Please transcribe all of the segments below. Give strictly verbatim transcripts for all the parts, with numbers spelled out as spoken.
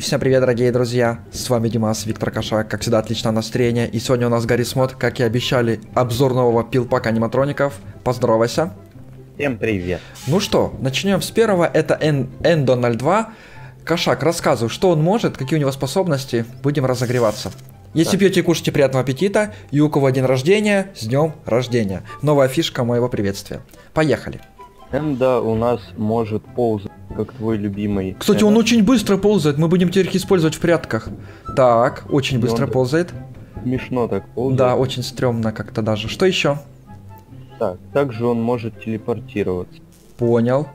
всем привет, дорогие друзья, с вами Димас, Виктор Кошак, как всегда отличное настроение, и сегодня у нас Гаррис Мод, как и обещали, обзор нового пилпака аниматроников. Поздоровайся. Всем привет. Ну что, начнем с первого, это Эндо ноль два. Кошак, рассказывай, что он может, какие у него способности, будем разогреваться. Если так. Пьете и кушайте, приятного аппетита, и у кого день рождения, с днем рождения. Новая фишка моего приветствия. Поехали. Эндо у нас может ползать, как твой любимый. Кстати, Эндо. он очень быстро ползает, мы будем теперь их использовать в прятках. Так, очень быстро он ползает. Смешно так ползает. Да, очень стрёмно как-то даже. Что еще? Так, также он может телепортироваться. Понял.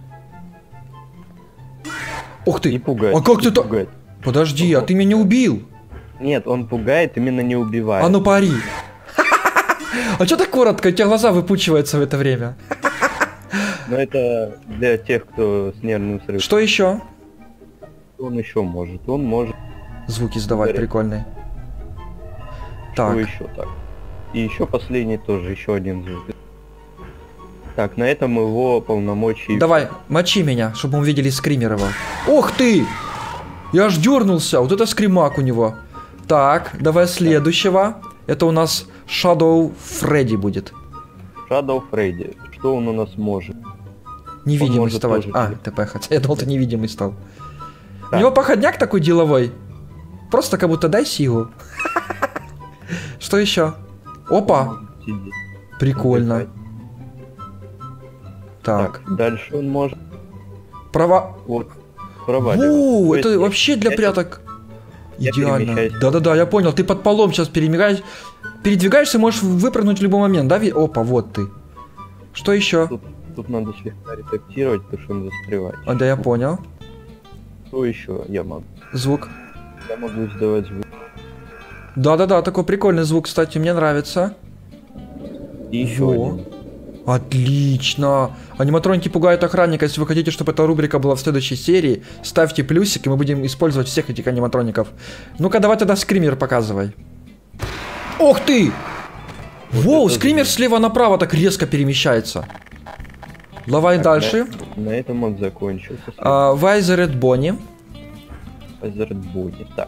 Ух ты! И пугать. А как ты так? Пугать. Подожди, а ты меня убил? Нет, он пугает, именно не убивает. А ну пари. А чё так коротко? У тебя глаза выпучиваются в это время. Но это для тех, кто с нервным срывом. Что еще? Он еще может. Он может. Звуки сдавать прикольные. Что Так. еще так? И еще последний тоже, еще один звук. Так, на этом его полномочия. Давай, мочи меня, чтобы мы увидели скример его. Ух ты! Я аж дернулся. Вот это скримак у него. Так, давай следующего. Это у нас Shadow Freddy будет. Shadow Freddy. Что он у нас может? Невидимый вставать. А, ТП, хотя я думал, ты невидимый стал. Так. У него походняк такой деловой. Просто как будто дай силу. Что еще? Опа! Прикольно. Так. Дальше он может... Права... Вот. Воу, это вообще для пряток. Идеально. Да-да-да, я понял. Ты под полом сейчас перемигаешь. Передвигаешься, можешь выпрыгнуть в любой момент, да? Опа, вот ты. Что еще? Тут, тут надо слегка редактировать, потому что он застревает. А, да, я понял. Что еще я могу? Звук. Я могу издавать звук. Да-да-да, такой прикольный звук, кстати, мне нравится. И еще Во. один. Отлично. Аниматроники пугают охранника. Если вы хотите, чтобы эта рубрика была в следующей серии, ставьте плюсик, и мы будем использовать всех этих аниматроников. Ну-ка, давай тогда скример показывай. Ох ты! Вот Воу, скример звук. Слева направо так резко перемещается. Давай так, дальше. На, на этом он закончился. А, Вайзеред Бонни. Вайзеред Бонни, так.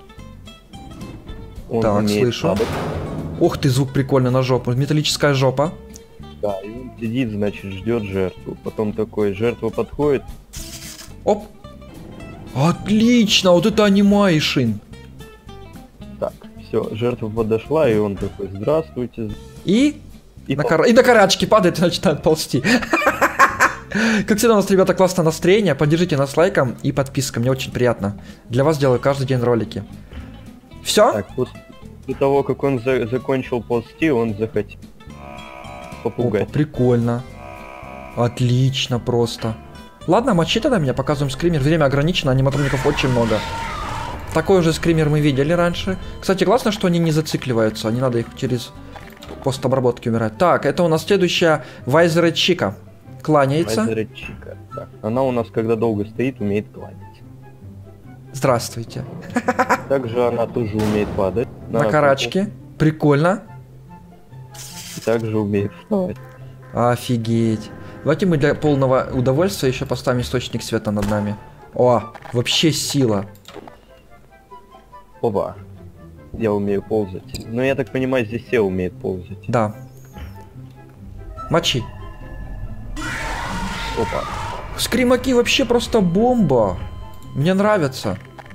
Он так, слышу. Падать. Ух ты, звук прикольный на жопу. Металлическая жопа. Да, и он сидит, значит, ждет жертву. Потом такой, жертва подходит. Оп. Отлично, вот это анимейшн. Так, все, жертва подошла, и он такой, здравствуйте. И? И, на, кор... и на карачки падает и начинает ползти. Как всегда, у нас, ребята, классное настроение. Поддержите нас лайком и подпиской, мне очень приятно. Для вас делаю каждый день ролики. Все? Так, после того, как он за закончил ползти, он захотел попугать. Опа, прикольно. Отлично просто. Ладно, мочи тогда меня, показываем скример. Время ограничено, аниматроников очень много. Такой же скример мы видели раньше. Кстати, классно, что они не зацикливаются. Не надо их через постобработки умирать. Так, это у нас следующая Вайзеред Чика. Кланяется. Вайзеред Чика. Так, она у нас, когда долго стоит, умеет кланяться. Здравствуйте. Также она тоже умеет падать. На, на карачке. Прикольно. Также умеет вставать. Офигеть. Давайте мы для полного удовольствия еще поставим источник света над нами. О, вообще сила. Опа. Я умею ползать. Но я так понимаю, здесь все умеют ползать. Да. Мочи. Опа. Скримаки вообще просто бомба. Мне нравятся.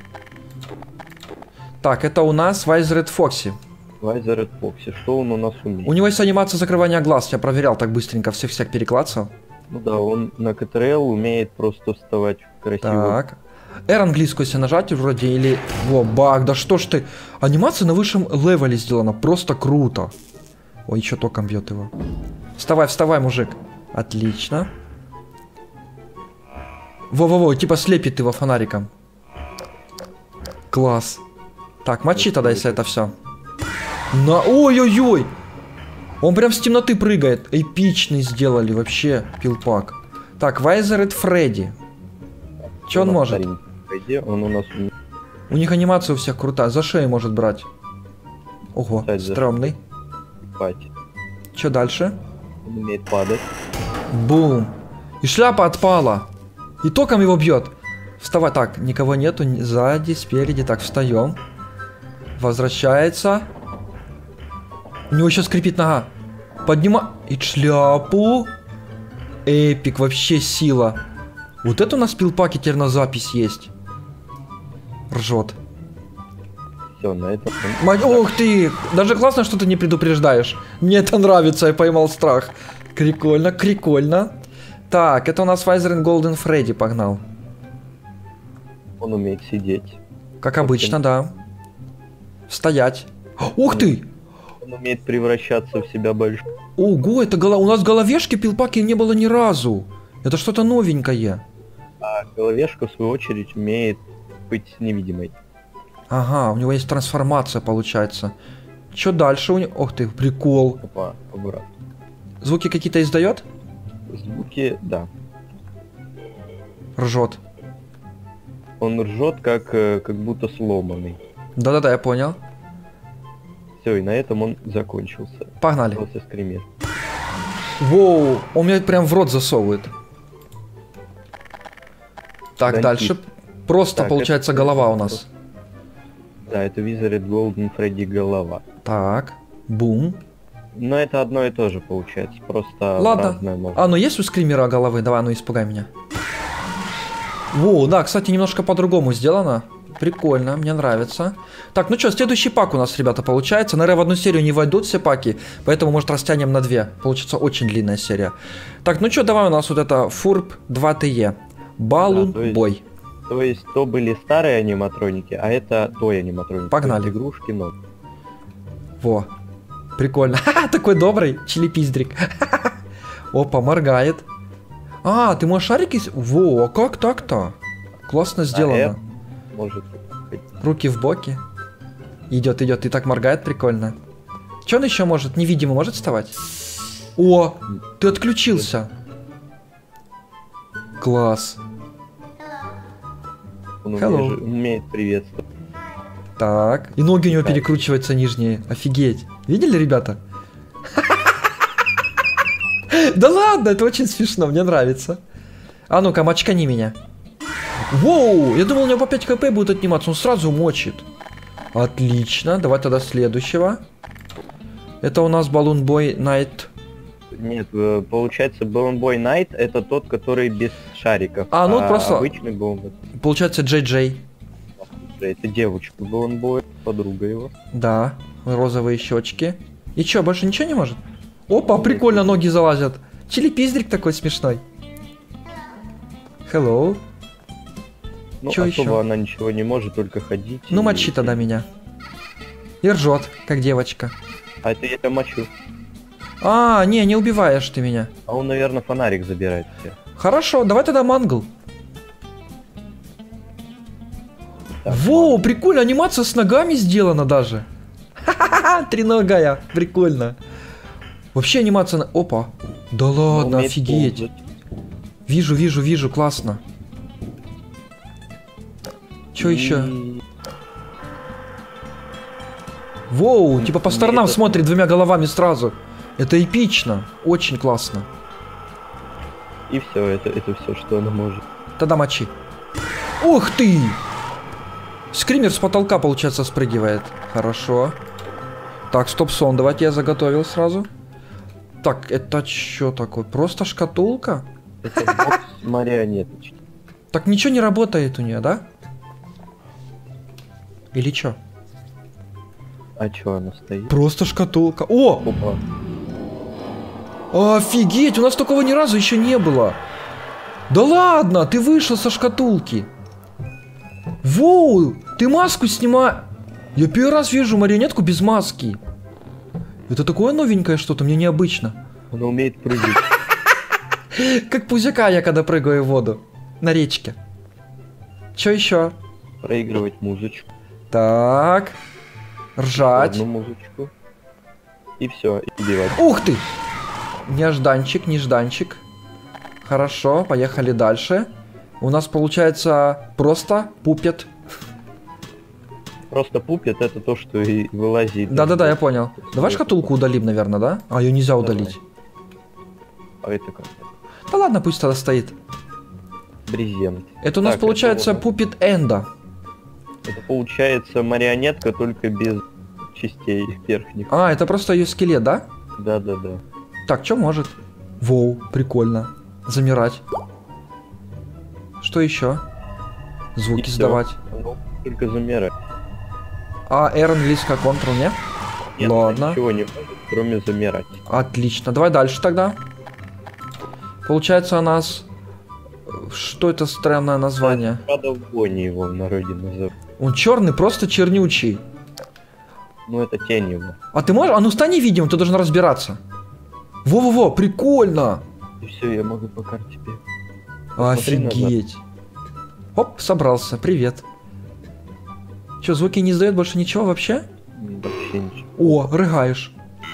Так, это у нас Вайзеред Фокси. Вайзеред Фокси. Что он у нас умеет? У него есть анимация закрывания глаз. Я проверял так быстренько, всех-всех переклацал. Ну да, он на КТРЛ умеет просто вставать красиво. Так. R английскую если нажать вроде или... Во, баг, да что ж ты. Анимация на высшем левеле сделана. Просто круто. Ой, еще током бьет его. Вставай, вставай, мужик. Отлично. Во-во-во, типа слепит его фонариком. Класс. Так, мочи тогда, если это все. На... Ой-ой-ой! Он прям с темноты прыгает. Эпичный сделали вообще пилпак. Так, Вайзеред Фредди. Че он может? Фредди, он у нас... У них анимация у всех крутая. За шею может брать. Ого, Кстати, стрёмный. Че дальше? Он умеет падать. Бум. И шляпа отпала. И током его бьет. Вставай. Так, никого нету сзади, спереди. Так, встаем. Возвращается. У него сейчас скрипит нога. Поднима... И шляпу. Эпик, вообще сила. Вот это у нас в пилпаке теперь на запись есть. Ржет. Все, на этом... Мать, ух ты! Даже классно, что ты не предупреждаешь. Мне это нравится, я поймал страх. Прикольно, прикольно. Так, это у нас Вайзерин Голден Фредди погнал. Он умеет сидеть. Как обычно, да. Стоять. Ух ты! Он умеет превращаться в себя больше. Ого, это голова. У нас головешки пилпаки не было ни разу. Это что-то новенькое. А головешка, в свою очередь, умеет быть невидимой. Ага, у него есть трансформация, получается. Что дальше у него? Ох ты, прикол. Опа, обратно. Звуки какие-то издает? Звуки, да. Ржет. Он ржет, как, э, как будто сломанный. Да-да-да, я понял. Все, и на этом он закончился. Погнали. Остался скример. Воу, он меня прям в рот засовывает. Так, Дантит. дальше. Просто Так, получается это- голова у нас. Да, это Wizard Golden Freddy голова. Так, бум. Но это одно и то же получается, просто Ладно. разное можно. А, ну есть у скримера головы? Давай, ну испугай меня. Воу, да, кстати, немножко по-другому сделано. Прикольно, мне нравится. Так, ну что, следующий пак у нас, ребята, получается. Наверное, в одну серию не войдут все паки, поэтому, может, растянем на две. Получится очень длинная серия. Так, ну что, давай у нас вот это Фурб два тэ е. Балун Да, то есть- бой. То есть то были старые аниматроники, а это той аниматроники. Погнали. То есть игрушки, но... Во. Прикольно. Ха-ха, такой добрый чилипиздрик. Опа, моргает. А, ты можешь шарики... с- Во, а как так-то? Классно сделано. это может быть. Руки в боки. Идет, идет, и так моргает, прикольно. Че он еще может? Невидимо может вставать? О, ты отключился. Класс. Он Hello. умеет, умеет приветствовать. Так, и ноги у него Так. перекручиваются нижние. Офигеть. Видели, ребята? Да ладно, это очень смешно, мне нравится. А ну-ка, мочкани меня. Воу, я думал, у него по пять хп будет отниматься, он сразу мочит. Отлично, давай тогда следующего. Это у нас Balloon Boy Night. Нет, э, получается Balloon Boy Knight это тот, который без шариков. А, ну, просто- обычный Balloon Получается Джей Джей. Boy это девочка Balloon Boy, подруга его. Да, розовые щечки. И чё, больше ничего не может? Опа, прикольно, ноги залазят. Чилипиздрик такой смешной. Hello. Ну, Чё особо ещё? она ничего не может, только ходить. Ну, и- мочи тогда меня. И ржет, как девочка. А это я мочу. А, не, не убиваешь ты меня. А он, наверное, фонарик забирает все. Хорошо, давай тогда мангл. Так, Воу, прикольно, анимация с ногами сделана даже. Ха-ха-ха, треногая, прикольно. Вообще анимация на... Опа. Да он ладно, умеет офигеть. ползать. Вижу, вижу, вижу, классно. Чё еще? И- Воу, типа по Мне сторонам это- смотрит двумя головами сразу. Это эпично, очень классно. И все, это, это все, что она может. Тогда мочи. Ух ты! Скример с потолка, получается, спрыгивает. Хорошо. Так, стоп-сон, давайте я заготовил сразу. Так, это что такое? Просто шкатулка? Это бокс марионеточки. Так ничего не работает у нее, да? Или что? А чё она стоит? Просто шкатулка. О! Опа. Офигеть, у нас такого ни разу еще не было. Да ладно, ты вышел со шкатулки. Воу, ты маску снимай. Я первый раз вижу марионетку без маски. Это такое новенькое что-то, мне необычно. Она умеет прыгать. Как пузяка я, когда прыгаю в воду. На речке. Че еще? Проигрывать музычку. Так. Ржать. Одну музычку. И все, и убивать. Ух ты! Нежданчик, нежданчик. Хорошо, поехали дальше. У нас получается просто пупет. Просто пупит это то, что и вылазит. Да-да-да, я понял. Давай шкатулку удалим, наверное, да? А, ее нельзя удалить. А это как? Да ладно, пусть тогда стоит. брезент. Это у нас Так, получается это, Puppet Энда. это получается марионетка, только без частей верхних. А, это просто ее скелет, да? Да-да-да. Так, что может? Воу, прикольно. Замирать. Что еще? Звуки И всё. сдавать. Ну, только замеры. А R английская Ctrl, не? Нет, Ладно. ничего не может, кроме замирать. Отлично. Давай дальше тогда. Получается у нас... Что это странное название? Shadow Bonnie его в народе называют. Он черный, просто чернючий. Ну, это тень его. А ты можешь? А ну стань невидимым, ты должен разбираться. Во-во-во, прикольно! И все, я могу по карте бегать. Посмотри Офигеть. Оп, собрался, привет. Че, звуки не издает больше ничего вообще? М, Вообще ничего. О, рыгаешь.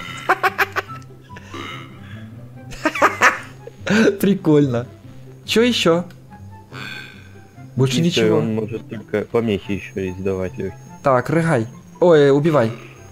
Прикольно. Че еще? Больше И всё, ничего. Он может только помехи еще издавать легкие. Так, рыгай. Ой, убивай.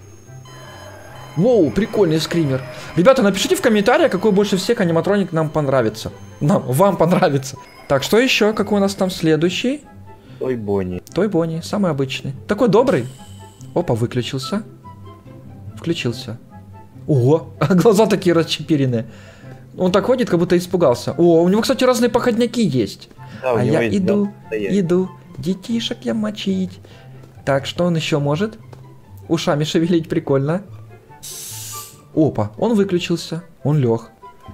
Воу, прикольный скример. Ребята, напишите в комментариях, какой больше всех аниматроник нам понравится. Нам, вам понравится. Так, что еще? Какой у нас там следующий? Той Бонни. Той Бонни, самый обычный. Такой добрый. Опа, выключился. Включился. Ого, глаза такие расчепиренные. Он так ходит, как будто испугался. О, у него, кстати, разные походняки есть. Да, у А него я есть иду, два состояния. иду, детишек я мочить. Так, что он еще может? Ушами шевелить, прикольно. Опа, он выключился. Он лег.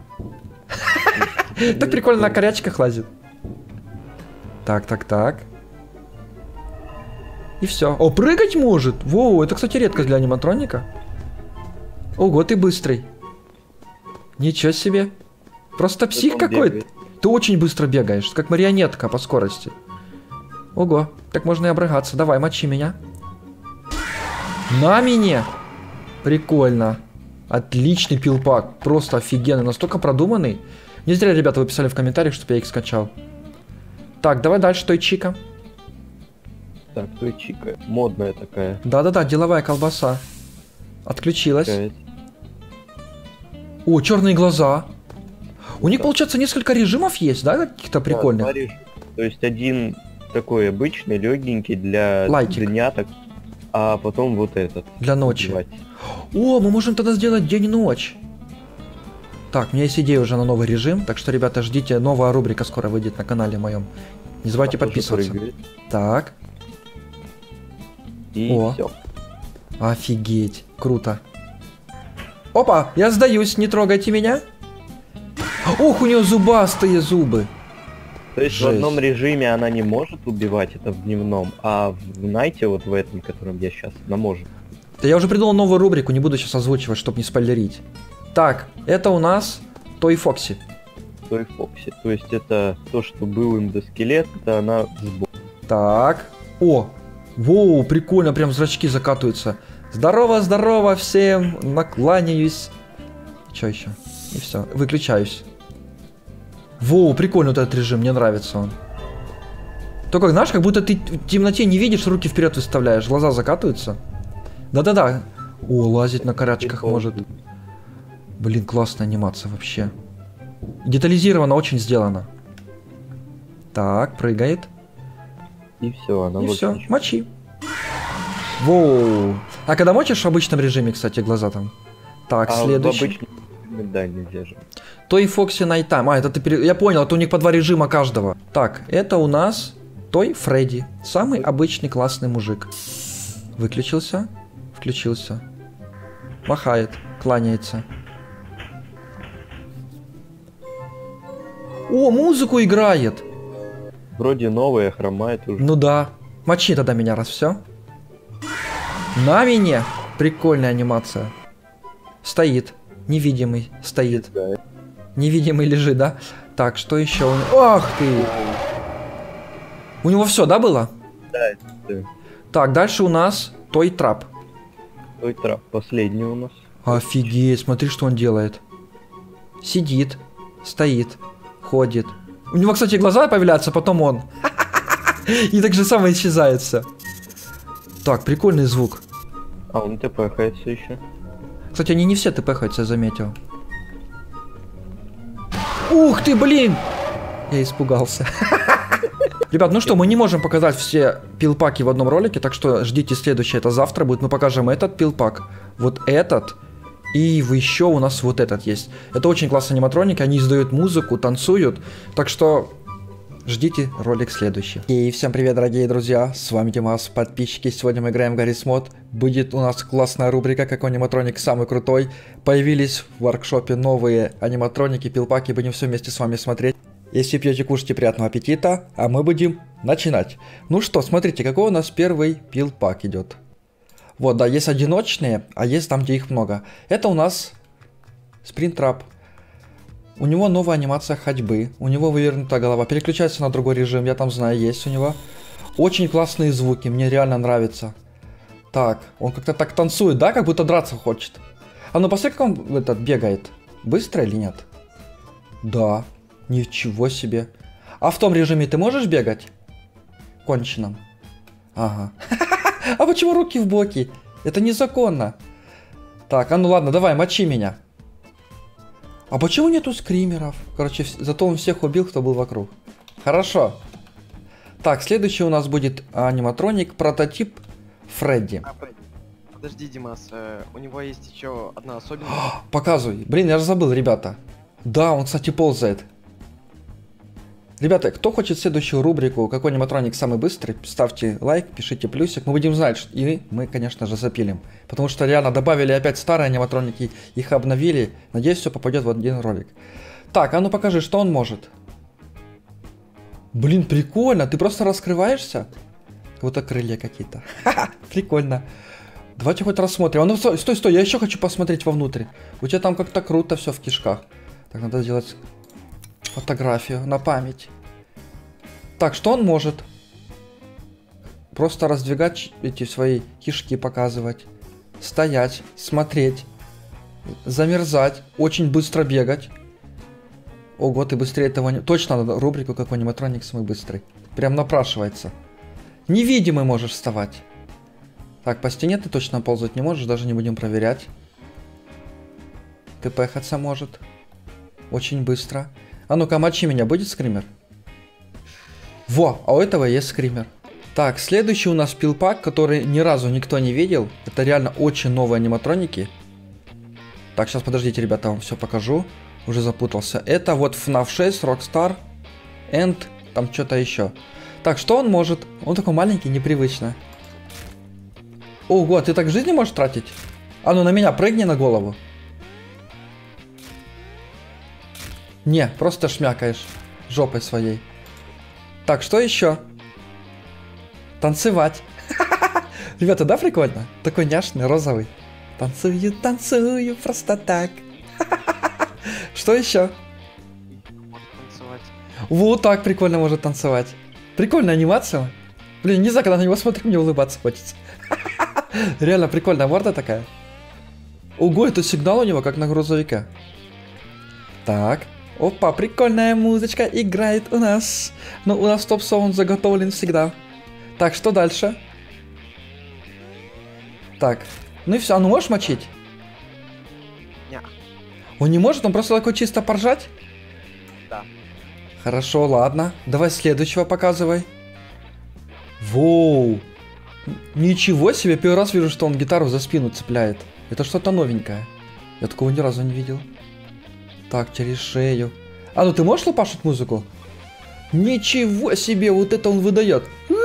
Так прикольно на корячках лазит. Так, так, так. И все. О, прыгать может. Воу, это, кстати, редкость для аниматроника. Ого, ты быстрый. Ничего себе. Просто псих он какой-то. бегает. Ты очень быстро бегаешь, как марионетка по скорости. Ого, так можно и обрыгаться. Давай, мочи меня. На меня. Прикольно. Отличный пилпак. Просто офигенный. Настолько продуманный. Не зря, ребята, вы писали в комментариях, чтобы я их скачал. Так, давай дальше, той чика. Так, той чика. Модная такая. Да-да-да, деловая колбаса. Отключилась. Такая. О, черные глаза. У них, Да. получается, несколько режимов есть, да, каких-то Да, прикольных? два режима. То есть один такой обычный, легенький для Лайтик. дняток, а потом вот этот. Для ночи. убивать. О, мы можем тогда сделать день и ночь. Так, у меня есть идея уже на новый режим, так что, ребята, ждите, новая рубрика скоро выйдет на канале моем. Не забывайте А тоже подписываться. прыгает. Так, И О. все. офигеть, круто. Опа, я сдаюсь, не трогайте меня. Ох, у нее зубастые зубы. То есть Жесть. в одном режиме она не может убивать, это в дневном, а в найте, вот в этом, котором я сейчас, она может. Да я уже придумал новую рубрику, не буду сейчас озвучивать, чтобы не спойлерить. Так, это у нас Той Фокси. Той Фокси. То есть это то, что был эндоскелет, это она сбоку. Так, о, воу, прикольно, прям зрачки закатываются. Здорово, здорово всем, накланяюсь. Что еще? И все, выключаюсь. Воу, прикольно вот этот режим, мне нравится он. Только, знаешь, как будто ты в темноте не видишь, руки вперед выставляешь, глаза закатываются. Да-да-да. О, лазить на корячках может. Блин, классная анимация вообще. Детализировано, очень сделано. Так, прыгает. И все, она И больше все, ничего. мочи. Воу. А когда мочишь в обычном режиме, кстати, глаза там. Так, А следующий. в обычном режиме, да, нельзя же. Той Фокси Найтайм. А, это ты пере... Я понял, это у них по два режима каждого. Так, это у нас Той Фредди. Самый обычный классный мужик. Выключился. Включился. Махает. Кланяется. О, музыку играет. Вроде новая, хромает уже. Ну да. Мочи тогда меня, раз все. На меня. Прикольная анимация. Стоит. Невидимый. Стоит. Да. Невидимый лежит, да? Так, что еще у него? Ах ты! У него все, да, было? Да, это Так, дальше у нас Той Трап. той трап. Последний у нас. Офигеть, смотри, что он делает. Сидит, стоит, ходит. У него, кстати, глаза появляются, потом он. И так же самое исчезает все. Так, прикольный звук. А он тпхается еще. Кстати, они не все тпхаются, я заметил. Ух ты, блин! Я испугался. Ребят, ну что, мы не можем показать все пилпаки в одном ролике, так что ждите следующее, это завтра будет. Мы покажем этот пилпак, вот этот, и еще у нас вот этот есть. Это очень классные аниматроники, они издают музыку, танцуют, так что ждите ролик следующий. И всем привет, дорогие друзья, с вами Димас, подписчики, сегодня мы играем в Garry's Mod. Будет у нас классная рубрика, какой аниматроник самый крутой. Появились в воркшопе новые аниматроники, пилпаки, будем все вместе с вами смотреть. Если пьете, кушайте, приятного аппетита, а мы будем начинать. Ну что, смотрите, какой у нас первый пилпак идет. Вот, да, есть одиночные, а есть там, где их много. Это у нас Springtrap. У него новая анимация ходьбы, у него вывернутая голова, переключается на другой режим, я там знаю, есть у него. Очень классные звуки, мне реально нравится. Так, он как-то так танцует, да, как будто драться хочет. А ну посмотри, как он этот бегает. Быстро или нет? Да. Ничего себе. А в том режиме ты можешь бегать? Конченом. Ага. А почему руки в боки? Это незаконно. Так, а ну ладно, давай, мочи меня. А почему нету скримеров? Короче, зато он всех убил, кто был вокруг. Хорошо. Так, следующий у нас будет аниматроник, прототип Фредди. А, подожди, Димас, э, у него есть еще одна особенность. Показывай. Блин, я же забыл, ребята. Да, он, кстати, ползает. Ребята, кто хочет следующую рубрику, какой аниматроник самый быстрый, ставьте лайк, пишите плюсик, мы будем знать, и мы, конечно же, запилим. Потому что реально добавили опять старые аниматроники, их обновили, надеюсь, все попадет в один ролик. Так, а ну покажи, что он может. Блин, прикольно, ты просто раскрываешься, как будто крылья какие-то. Ха-ха, прикольно. Давайте хоть рассмотрим. А ну стой, стой, стой, я еще хочу посмотреть вовнутрь. У тебя там как-то круто все в кишках. Так, надо сделать фотографию на память. Так, что он может? Просто раздвигать эти свои кишки, показывать. Стоять, смотреть. Замерзать. Очень быстро бегать. Ого, ты быстрее этого не... Точно надо рубрику, какой аниматроник самый быстрый. Прям напрашивается. Невидимый можешь вставать. Так, по стене ты точно ползать не можешь, даже не будем проверять. ТПхаться может. Очень быстро. А ну-ка, мочи меня, будет скример? Во, а у этого есть скример. Так, следующий у нас пилпак, который ни разу никто не видел. Это реально очень новые аниматроники. Так, сейчас подождите, ребята, я вам все покажу. Уже запутался. Это вот эф наф шесть, Rockstar, End, там что-то еще. Так, что он может? Он такой маленький, непривычно. Ого, ты так жизни можешь тратить? А ну на меня прыгни на голову. Не, просто шмякаешь жопой своей. Так, что еще? Танцевать. Ребята, да, прикольно? Такой няшный, розовый. Танцую, танцую, просто так. Что еще? Вот так прикольно может танцевать. Прикольная анимация. Блин, не знаю, когда на него смотрю, мне улыбаться хочется. Реально прикольная морда такая. Ого, это сигнал у него, как на грузовике. Так. Опа, прикольная музычка играет у нас. Но у нас топ-саунд заготовлен всегда. Так, что дальше? Так, ну и все. А ну можешь мочить? Нет. Он не может? Он просто такой чисто поржать? Да. Хорошо, ладно. Давай следующего показывай. Воу. Ничего себе, первый раз вижу, что он гитару за спину цепляет. Это что-то новенькое. Я такого ни разу не видел. Так, через шею. А ну ты можешь лопашить музыку? Ничего себе, вот это он выдает.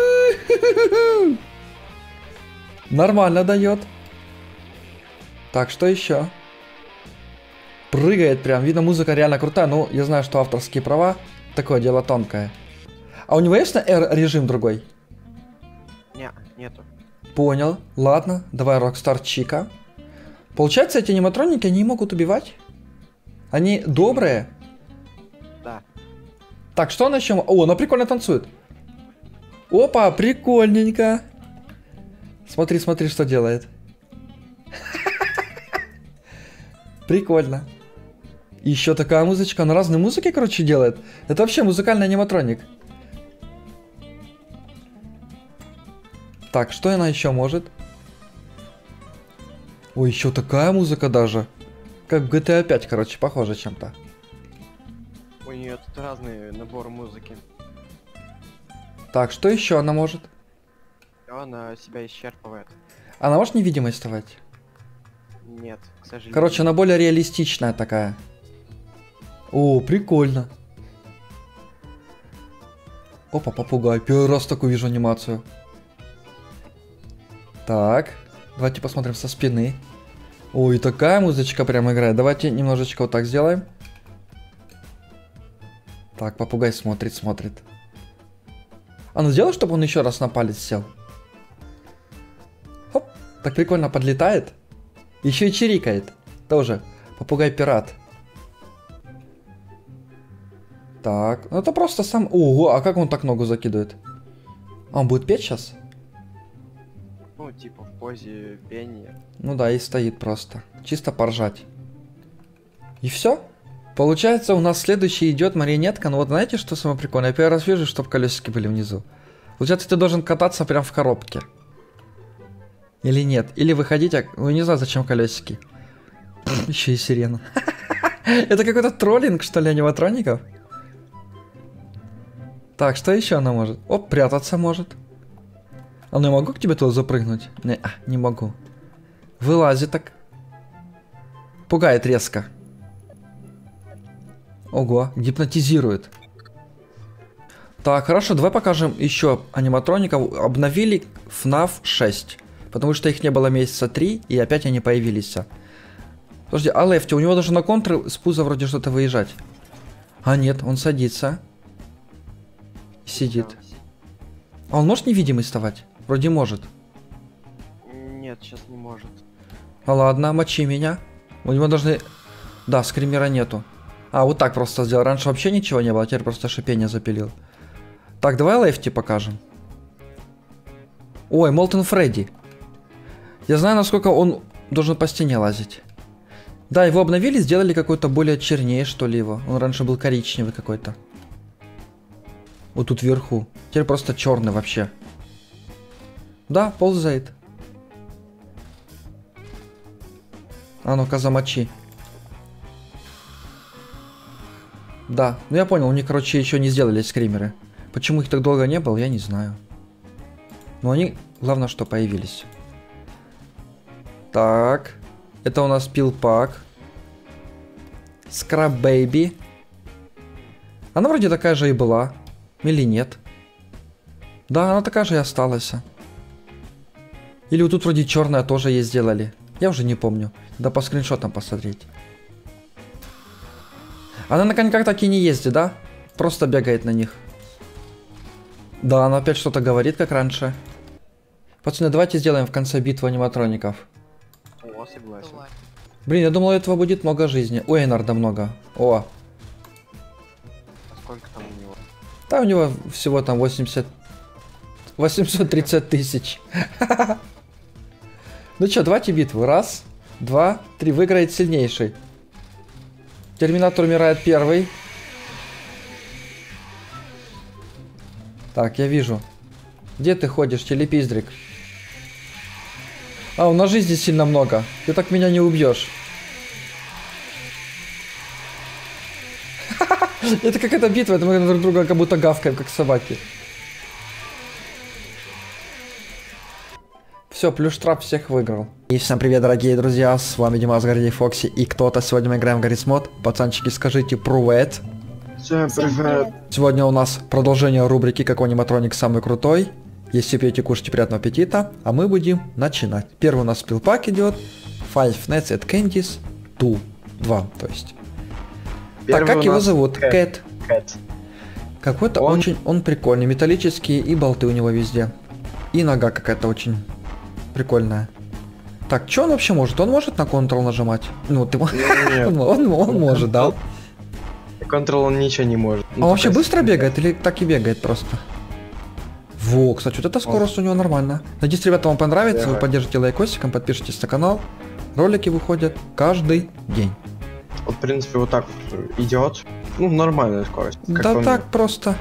Нормально дает. Так, что еще? Прыгает прям. Видно, музыка реально крутая. Ну, я знаю, что авторские права. Такое дело тонкое. А у него есть на R режим другой? Не, нету. Понял. Ладно, давай Rockstar Чика. Получается, эти аниматроники, они могут убивать? Они добрые? Да. Так, что она еще? О, она прикольно танцует. Опа, прикольненько. Смотри, смотри, что делает. Прикольно. Еще такая музычка. Она разные музыки, короче, делает. Это вообще музыкальный аниматроник. Так, что она еще может? Ой, еще такая музыка даже. Как в джи ти эй пять, короче, похоже чем-то. Ой, нет, тут разные наборы музыки. Так, что еще она может? Она себя исчерпывает. Она может невидимой вставать? Нет, к сожалению. Короче, она более реалистичная такая. О, прикольно. Опа, попугай. Первый раз такую вижу анимацию. Так, давайте посмотрим со спины. Ой, такая музычка прям играет. Давайте немножечко вот так сделаем. Так, попугай смотрит, смотрит. А ну сделай, чтобы он еще раз на палец сел. Хоп, так прикольно подлетает. Еще и чирикает. Тоже. Попугай-пират. Так, ну это просто сам... Ого, а как он так ногу закидывает? А он будет петь сейчас? Ну, типа в позе пения. Ну да, и стоит просто. Чисто поржать. И все. Получается, у нас следующий идет марионетка. Ну вот знаете, что самое прикольное? Я первый раз вижу, чтобы колесики были внизу. Получается, ты должен кататься прям в коробке. Или нет? Или выходить, а... Ну не знаю, зачем колесики. Еще и сирена. Это какой-то троллинг, что ли, аниматроников? Так, что еще она может? Оп, прятаться может. А ну я могу к тебе туда запрыгнуть? Не, а, не могу. Вылазит так. Пугает резко. Ого, гипнотизирует. Так, хорошо, давай покажем еще аниматроников. Обновили эф наф шесть. Потому что их не было месяца три, и опять они появились. Подожди, а Лефти, у него даже на контр с пуза вроде что-то выезжать. А нет, он садится. Сидит. А он может невидимый вставать? Вроде может. Нет, сейчас не может. А ладно, мочи меня. У него должны... Да, скримера нету. А, вот так просто сделал. Раньше вообще ничего не было, а теперь просто шипение запилил. Так, давай Лефти покажем. Ой, Молтен Фредди. Я знаю, насколько он должен по стене лазить. Да, его обновили, сделали какой-то более чернее, что ли, его. Он раньше был коричневый какой-то. Вот тут вверху. Теперь просто черный вообще. Да, ползает. А ну-ка, замочи. Да, ну я понял, у них, короче, еще не сделали скримеры. Почему их так долго не было, я не знаю. Но они, главное, что появились. Так. Это у нас Пилпак. Скраб Бэйби. Она вроде такая же и была. Или нет? Да, она такая же и осталась. Или вот тут вроде черная тоже ей сделали. Я уже не помню. Да по скриншотам посмотреть. Она на коньках так и не ездит, да? Просто бегает на них. Да, она опять что-то говорит, как раньше. Пацаны, давайте сделаем в конце битву аниматроников. О, согласен. Блин, я думал, этого будет много жизни. У Эйнарда много. О. А сколько там у него? Да, у него всего там восемьдесят... восемьсот тридцать тысяч. Ну что, давайте битву. Раз, два, три. Выиграет сильнейший. Терминатор умирает первый. Так, я вижу. Где ты ходишь, телепиздрик? А, у нас жизни сильно много. Ты так меня не убьешь. Это какая-то битва, это мы друг друга как будто гавкаем, как собаки. Все, плюс штраф всех выиграл. И всем привет, дорогие друзья, с вами Димас, Гордей Фокси и кто-то. Сегодня мы играем в Гаррис Мод. Пацанчики, скажите привет. Всем привет. Сегодня у нас продолжение рубрики «Какой аниматроник самый крутой?». Если пьете, кушайте, приятного аппетита. А мы будем начинать. Первый у нас Пилпак идет. Five Nights at Candy's два. два, то есть. Первый так, как его нас зовут? Кэт. Кэт. Кэт. Какой-то Он- очень... Он прикольный. Металлический и болты у него везде. И нога какая-то очень прикольная. Так, что он вообще может? Он может на Ctrl нажимать? Ну, ты... Нет. он, он, он может, да? Control он ничего не может. А он вообще быстро бегает или так и бегает просто? Во, кстати, вот эта скорость у него нормальная. Надеюсь, ребята, вам понравится. Вы Давай. поддержите лайкосиком, подпишитесь на канал. Ролики выходят каждый день. Вот, в принципе, вот так вот идет. Ну, нормальная скорость. Как да он так просто.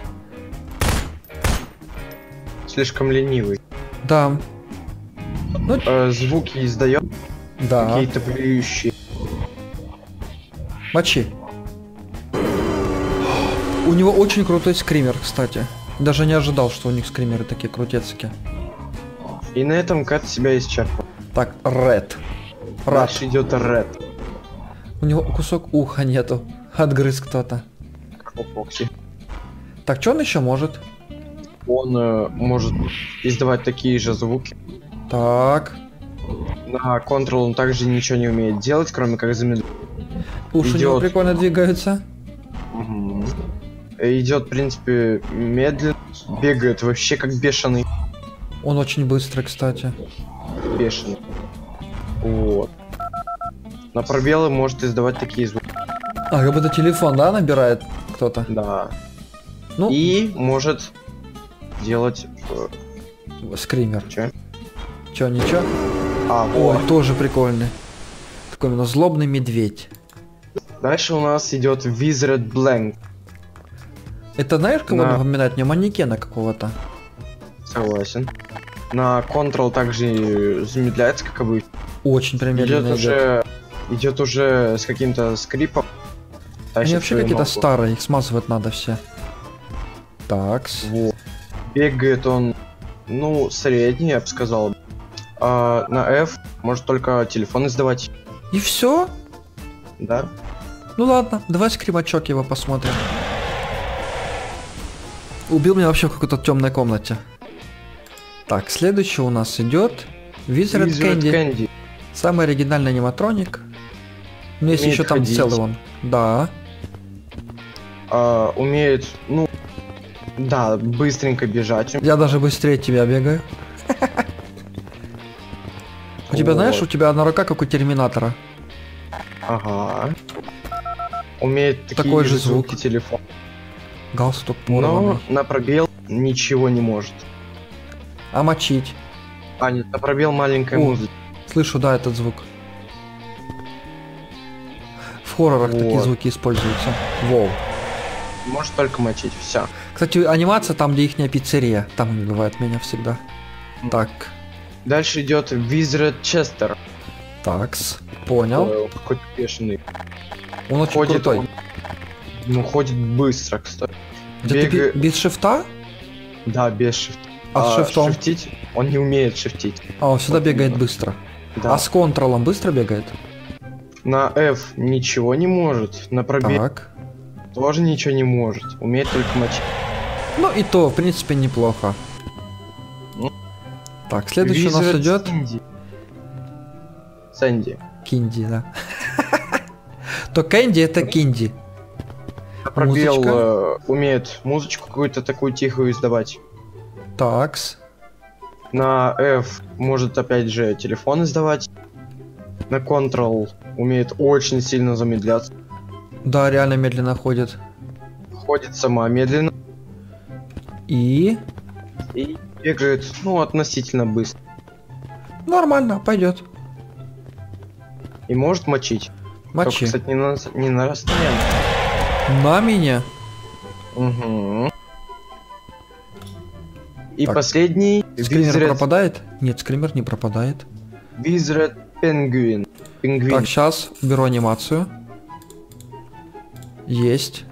слишком ленивый. Да. Ну, Э, звуки издает да. какие-то блюющие. Мочи. У него очень крутой скример, кстати. Даже не ожидал, что у них скримеры такие крутецкие. И на этом Кэт себя исчерпал. Так, Ред. Рад. Дальше идет Ред. У него кусок уха нету. Отгрыз кто-то. Как у Фокси. Так, что он еще может? Он э, может издавать такие же звуки. Так. На Control он также ничего не умеет делать, кроме как замедлять. Уши у него Идет. прикольно двигаются. Угу. Идет, в принципе, медленно. Бегает вообще как бешеный. Он очень быстрый, кстати. Бешеный. Вот. На пробелы может издавать такие звуки. А, как будто телефон, да, набирает кто-то? Да. Ну, И может делать... э, скример. Чё? Чё, ничего? А, Ой, вот. тоже прикольный. Такой именно злобный медведь. Дальше у нас идет Wizard Blank. Это знаешь, кого На- напоминает мне? Манекена какого-то. Согласен. На Control также замедляется, как обычно. Очень прям Идет медленно идет. уже... Идет уже с каким-то скрипом. Они Тащит вообще свою какие-то ногу. старые, их смазывать надо все. Такс. Вот. Бегает он, ну, средний, я бы сказал. А на F может только телефон издавать. И все? Да? Ну ладно, давай скримачок его посмотрим. Убил меня вообще в какой-то темной комнате. Так, следующий у нас идет Wizard Wizard Candy. Candy. Самый оригинальный аниматроник. Ну, если Умеет еще там ходить. целый он. Да. А, умеет, ну, да, быстренько бежать. Я даже быстрее тебя бегаю. У тебя, знаешь, у Вот. тебя одна рука, как у Терминатора. Ага. Умеет такие Такой же же звуки звук. телефон. Галстук Но порванный. на пробел ничего не может. А мочить? А, нет, на пробел маленькая О. музыка. Слышу, да, этот звук. В хоррорах такие Вот. звуки используются. Воу. Может только мочить, все. Кстати, анимация там, где ихняя пиццерия. Там убивает меня всегда. Так. Дальше идет Wizard Chester. Такс. Понял. Ой, он какой-то бешеный. Он очень Ходит крутой. он- Ну, ходит быстро, кстати. Это ты бега- би- без шифта? Да, без шифта. А с шифтом? Шифтить он не умеет шифтить. А, он всегда Вот бегает именно. быстро. Да. А с контролом быстро бегает? На F ничего не может. На пробел Так. тоже ничего не может. Умеет только мочить. Ну и то, в принципе, неплохо. Ну. Так, следующий у нас Wizard идет Сэнди. Сэнди. Кинди, да. То Кэнди это Кинди. На пробел Музычка. э, умеет музычку какую-то такую тихую издавать. Такс. На F может опять же телефон издавать. На Control умеет очень сильно замедляться. Да, реально медленно ходит. Ходит сама медленно И... и бегает, ну, относительно быстро. Нормально, пойдет. И может мочить. Мочи. Только, кстати, не на, не на расстоянии. На меня. Угу. И Так. последний Скример Wizard, пропадает? Нет, скример не пропадает. Wizard Penguin. Пингвин. Так, сейчас беру анимацию. Есть.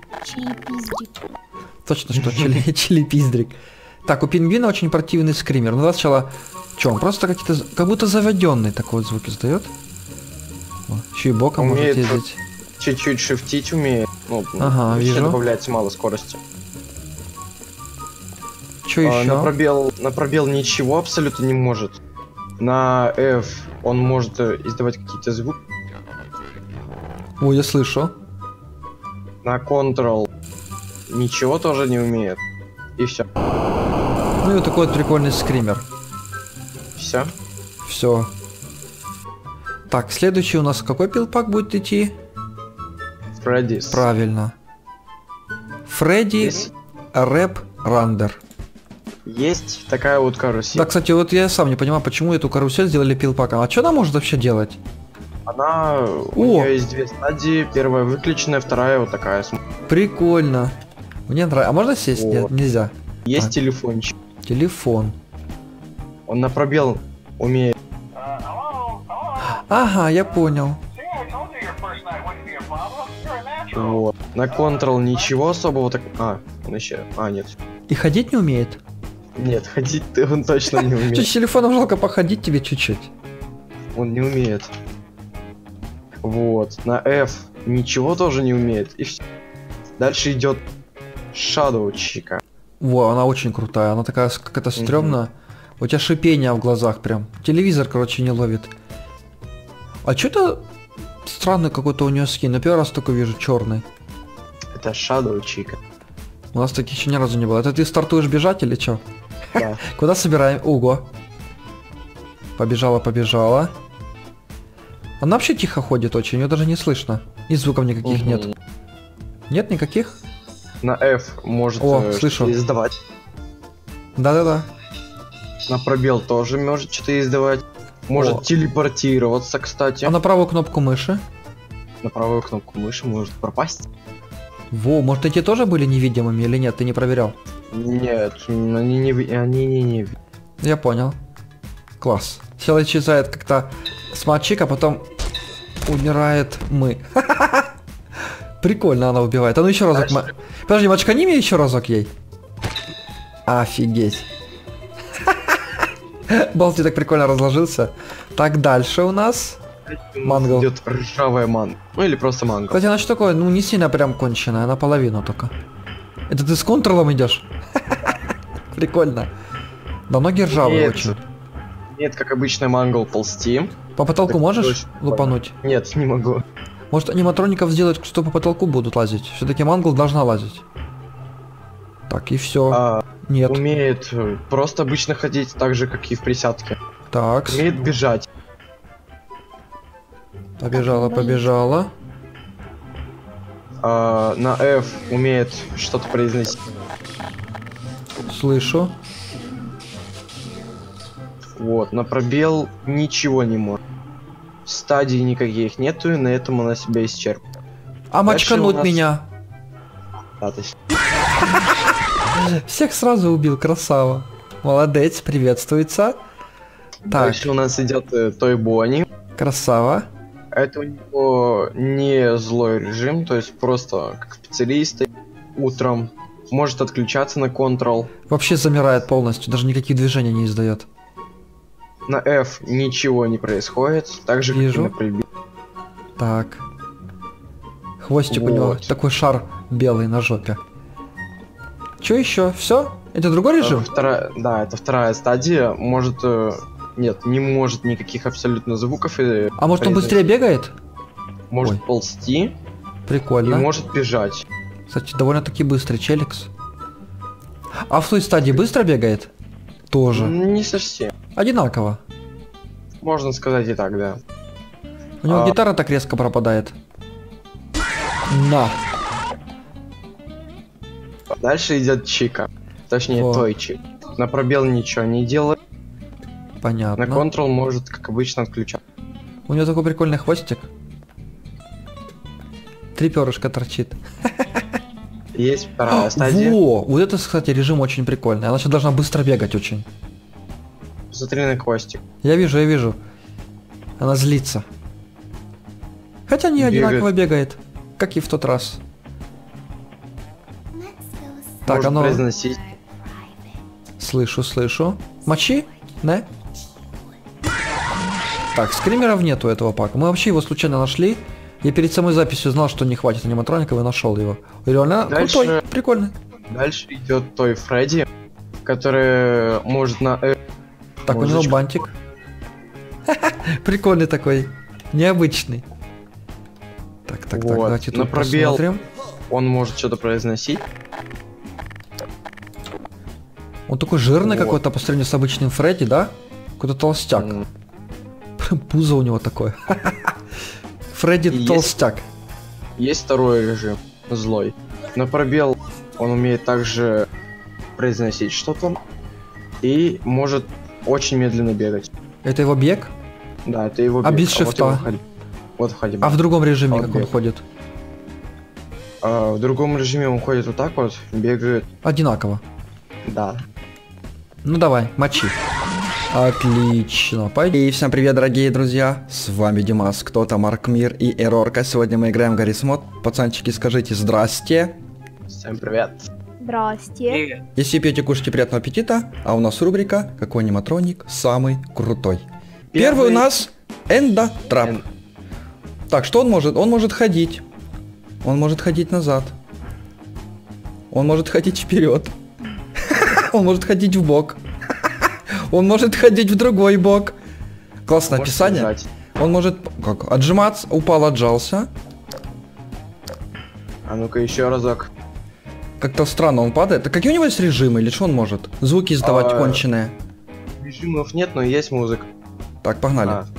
Точно, что чили, чили-пиздрик. Так, у пингвина очень противный скример. Ну, давай сначала... Че, он просто какие-то... Как будто заведенный такой вот звук издает. Еще и боком может Умеет ездить. Чуть-чуть шифтить умеет. Ну, Ага, вообще вижу. добавляется мало скорости. Че А, еще? на пробел, на пробел ничего абсолютно не может. На F он может э, издавать какие-то звуки. Ой, я слышу. На Control ничего тоже не умеет. И все. Ну и вот такой вот прикольный скример. Все. Все. Так, следующий у нас какой пилпак будет идти? Фреддис. Правильно. Фредди Есть, Рэп Рандер. есть такая вот карусель. Да, кстати, вот я сам не понимаю, почему эту карусель сделали пилпаком. А что она может вообще делать? Она... У О! нее есть две стадии. Первая выключенная, вторая вот такая. см- Прикольно. Мне нравится. А можно сесть? Вот. Нет, нельзя. Есть Так. телефончик. Телефон. Он на пробел умеет. Ага, я понял. Вот. На Control ничего особого так... А, он еще... А, нет. И ходить не умеет? Нет, ходить он точно не Что, умеет. с телефоном жалко походить тебе чуть-чуть? Он не умеет. Вот, на F ничего тоже не умеет. И все. Дальше идет Shadow Chica. Во, она очень крутая, она такая какая-то стрёмная. У тебя шипение в глазах прям. Телевизор, короче, не ловит. А что-то странный какой-то у нее скин. На первый раз только вижу черный. Это Shadow Chica. У нас таких еще ни разу не было. Это ты стартуешь бежать или что? Да. Куда собираем? Ого. Побежала, побежала. Она вообще тихо ходит очень, ее даже не слышно. И звуков никаких Мгм. нет. Нет никаких? На F может О, э, слышу. что-то издавать. Да-да-да. На пробел тоже может что-то издавать. Может О. телепортироваться, кстати. А на правую кнопку мыши? На правую кнопку мыши может пропасть. Во, может эти тоже были невидимыми или нет? Ты не проверял? Нет, они не... ви- Они не... не... ви- Я понял. Класс. Сначала исчезает как-то сматчик, а потом умирает мы. Прикольно она убивает. А ну еще разок. ма- Подожди, мочкани мне еще разок ей. Офигеть. Балти так прикольно разложился. Так, дальше у нас. Мангл. Идет ржавая манга. Ну или просто манга. Кстати, она что такое? Ну не сильно прям конченая, наполовину только. Это ты с контролом идешь? Прикольно. Да ноги ржавые Нет. очень. Нет, как обычно, мангл ползти. По потолку Так можешь точно. лупануть? Нет, не могу. Может аниматроников сделать, что по потолку будут лазить? Все-таки мангл должна лазить. Так, и все. А, Нет. умеет э, просто обычно ходить так же, как и в присядке. Так, Умеет бежать. побежала, побежала. А, на F умеет что-то произносить. Слышу. Вот, на пробел ничего не может. Стадий никаких нету, и на этом она себя исчерпывает. А Дальше мочкануть у нас- меня. Да, то есть Всех сразу убил, красава. Молодец, приветствуется. Так, Дальше у нас идет э, Той Бонни. красава. Это у него не злой режим, то есть просто как специалист утром может отключаться на Ctrl. Вообще замирает полностью, даже никаких движений не издает. На F ничего не происходит, так же Вижу. как и на прибе- Так. Хвостик у него Вот. такой шар белый на жопе. Че еще? Все? Это другой режим? Э, Вторая, да, это вторая стадия. Может, э, нет, не может никаких абсолютно звуков и А может он произносить. быстрее бегает? может Ой. ползти и Прикольно. может бежать. Кстати, довольно-таки быстрый челикс. А в той стадии быстро бегает? Тоже. М, Не совсем. Одинаково. Можно сказать и так, да. У него А. гитара так резко пропадает. На. Дальше идет Чика. Точнее, О. Той Чик. На пробел ничего не делает. На Понятно. Ctrl может, как обычно, отключать. У него такой прикольный хвостик. Три перышка торчит. Есть вторая стадия. Во! Вот это, кстати, режим очень прикольный. Она сейчас должна быстро бегать очень. Смотри на хвостик. Я вижу, я вижу. Она злится. Хотя не Бегает. одинаково бегает. Как и в тот раз. Так, может оно... произносить. Слышу, слышу. Мочи? Не? Так, скримеров нету этого пака. Мы вообще его случайно нашли. Я перед самой записью знал, что не хватит аниматроников и нашел его. И реально Дальше- крутой, прикольный. Дальше идет Той Фредди, который может на F. Так, у него Музычка. бантик. Прикольный такой. Необычный. Так, так, так, Вот. давайте На тут пробел. посмотрим. Он может что-то произносить. Он такой жирный Вот. какой-то по сравнению с обычным Фредди, да? Какой-то толстяк. М, Пузо у него такое. Фредди И есть- толстяк. Есть второй режим, злой. На пробел он умеет также произносить что-то. И может очень медленно бегать. Это его бег? Да, это его А бег. без вот шифта? его ходь- Вот входим. А в другом режиме Он как он бег. ходит? А, в другом режиме он ходит вот так вот, бегает. Одинаково. Да. Ну давай, мочи. Отлично, пойди. И всем привет, дорогие друзья. С вами Димас, кто-то Маркмир и Эрорка. Сегодня мы играем в Гаррис Мод. Пацанчики, скажите здрасте. Всем привет. Здрасте. Если пьете, кушайте, приятного аппетита. А у нас рубрика «Какой аниматроник самый крутой?». Первый, Первый у нас Эндотрап. Эн... Так, что он может? Он может ходить. Он может ходить назад. Он может ходить вперед. Он может ходить в бок. Он может ходить в другой бок. Классное описание. Он может как отжиматься, упал, отжался. А ну-ка еще разок. Как-то странно он падает. А какие у него есть режимы или что он может? Звуки издавать а, конченые. Режимов нет, но есть музыка. Так, погнали. А.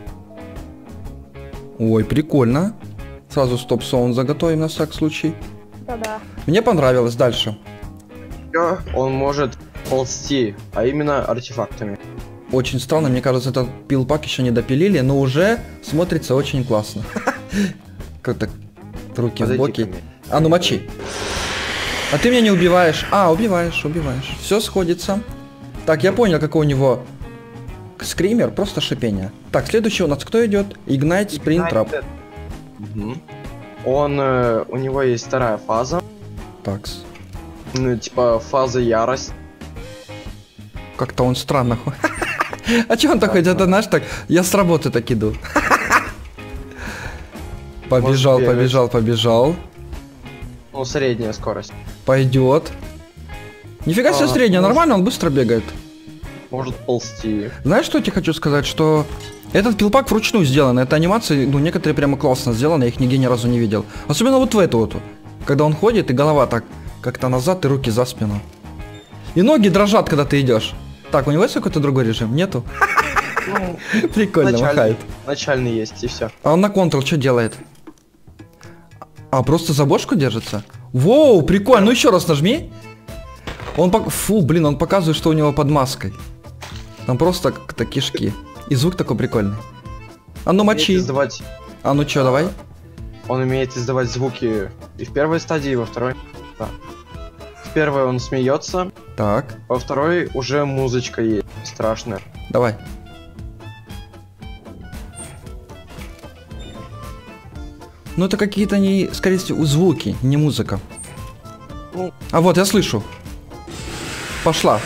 Ой, прикольно. Сразу стоп-саунд заготовим на всякий случай. Да-да. Мне понравилось. Дальше. Он может ползти, а именно артефактами. Очень странно, мне кажется, этот пилпак еще не допилили, но уже смотрится очень классно. Как-то руки в боки. А ну мочи. А ты меня не убиваешь. А, убиваешь, убиваешь. Все сходится. Так, я понял, какой у него скример, просто шипение. Так, следующий у нас кто идет? Ignite Sprint Trap. Угу. Он, э, у него есть вторая фаза. Такс. Ну, типа фаза ярость. Как-то он странно. А че он такой? Это наш так? Я с работы так иду. Побежал, побежал, побежал. Ну, средняя скорость. Пойдет. Нифига себе средняя, нормально, он быстро бегает. Может ползти. Знаешь, что я тебе хочу сказать? Что этот пилпак вручную сделан. Это анимации, ну, некоторые прямо классно сделаны, я их нигде ни разу не видел. Особенно вот в эту вот. Когда он ходит, и голова так как-то назад, и руки за спину. И ноги дрожат, когда ты идешь. Так, у него есть какой-то другой режим? Нету? Прикольно, махает. Начальный есть, и все. А он на контрол что делает? А, просто за бошку держится? Воу, прикольно, ну еще раз нажми. Он пок... Фу, блин, он показывает, что у него под маской. Там просто как-то кишки. И звук такой прикольный. А ну мочи. Издавать... А ну чё, давай. Он умеет издавать звуки и в первой стадии, и во второй. Да. В первой он смеется. Так. Во второй уже музычка есть. Страшная. Давай. Ну это какие-то не, скорее всего, звуки, не музыка. Ну. А вот, я слышу. Пошла.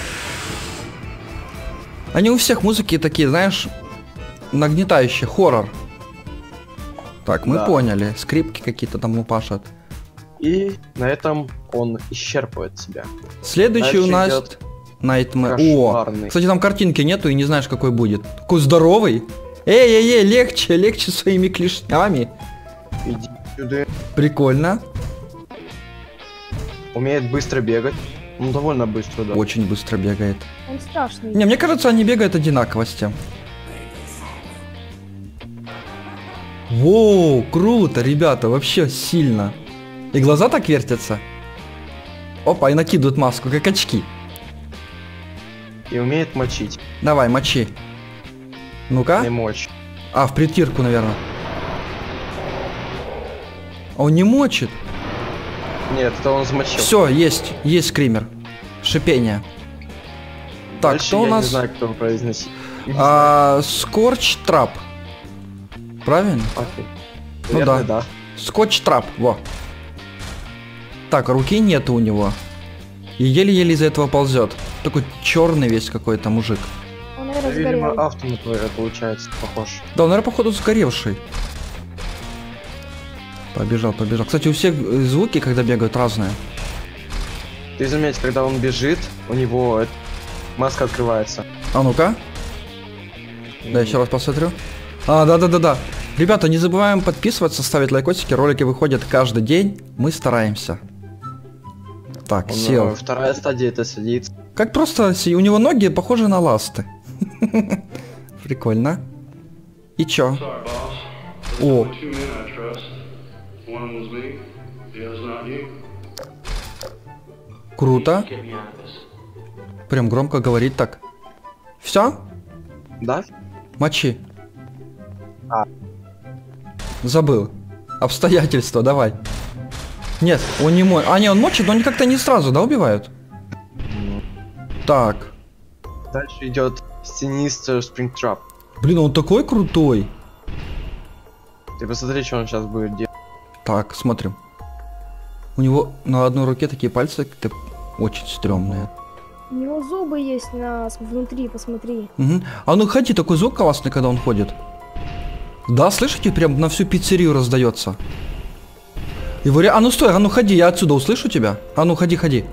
Они у всех музыки такие, знаешь, нагнетающие, хоррор. Так, мы да. поняли. Скрипки какие-то там лупашат. И на этом он исчерпывает себя. Следующий Дальше у нас Nightmare. О, кстати, там картинки нету и не знаешь, какой будет. Какой здоровый. Эй-эй-эй, легче, легче своими клешнями. Иди сюда. Прикольно. Умеет быстро бегать. Ну, довольно быстро, да. Очень быстро бегает. Он страшный. Не, мне кажется, они бегают одинаково с тем. Воу, круто, ребята, вообще сильно. И глаза так вертятся. Опа, и накидывают маску, как очки. И умеет мочить. Давай, мочи. Ну-ка. Не мочь. А, в притирку, наверное. Он не мочит. Нет, это он замочил. Все, есть, есть скример. Шипение. Так, Дальше кто у нас? Не знаю, кто произносит. А, Скотч Трап. Правильно? Окей. Ну Наверное, да. да. Скотч Трап, во. Так, руки нету у него. И еле-еле из-за этого ползет. Такой черный весь какой-то мужик. Он, наверное, да, видимо, сгорел. автомат получается похож. Да, он, наверное, походу сгоревший. Побежал, побежал. Кстати, у всех звуки, когда бегают, разные. Ты заметь, когда он бежит, у него маска открывается. А ну-ка. Да, еще раз посмотрю. А, да-да-да-да. Ребята, не забываем подписываться, ставить лайкосики. Ролики выходят каждый день. Мы стараемся. Так, он, сел. Вторая стадия это садится. Как просто, у него ноги похожи на ласты. Прикольно. И чё? О. Круто. Прям громко говорит так. Все? Да? Мочи. А. Забыл. Обстоятельства, давай. Нет, он не мой. А, не, он мочит, но они как-то не сразу, да, убивают? Mm. Так. Дальше идет Sinister Springtrap. Блин, он такой крутой. Ты посмотри, что он сейчас будет делать. Так, смотрим. У него на одной руке такие пальцы, Очень стрёмные. У него зубы есть на внутри, посмотри. Угу. А ну ходи, такой звук классный, когда он ходит. Да, слышите, прям на всю пиццерию раздается. И вы... А ну стой, а ну ходи, я отсюда услышу тебя. А ну ходи, ходи.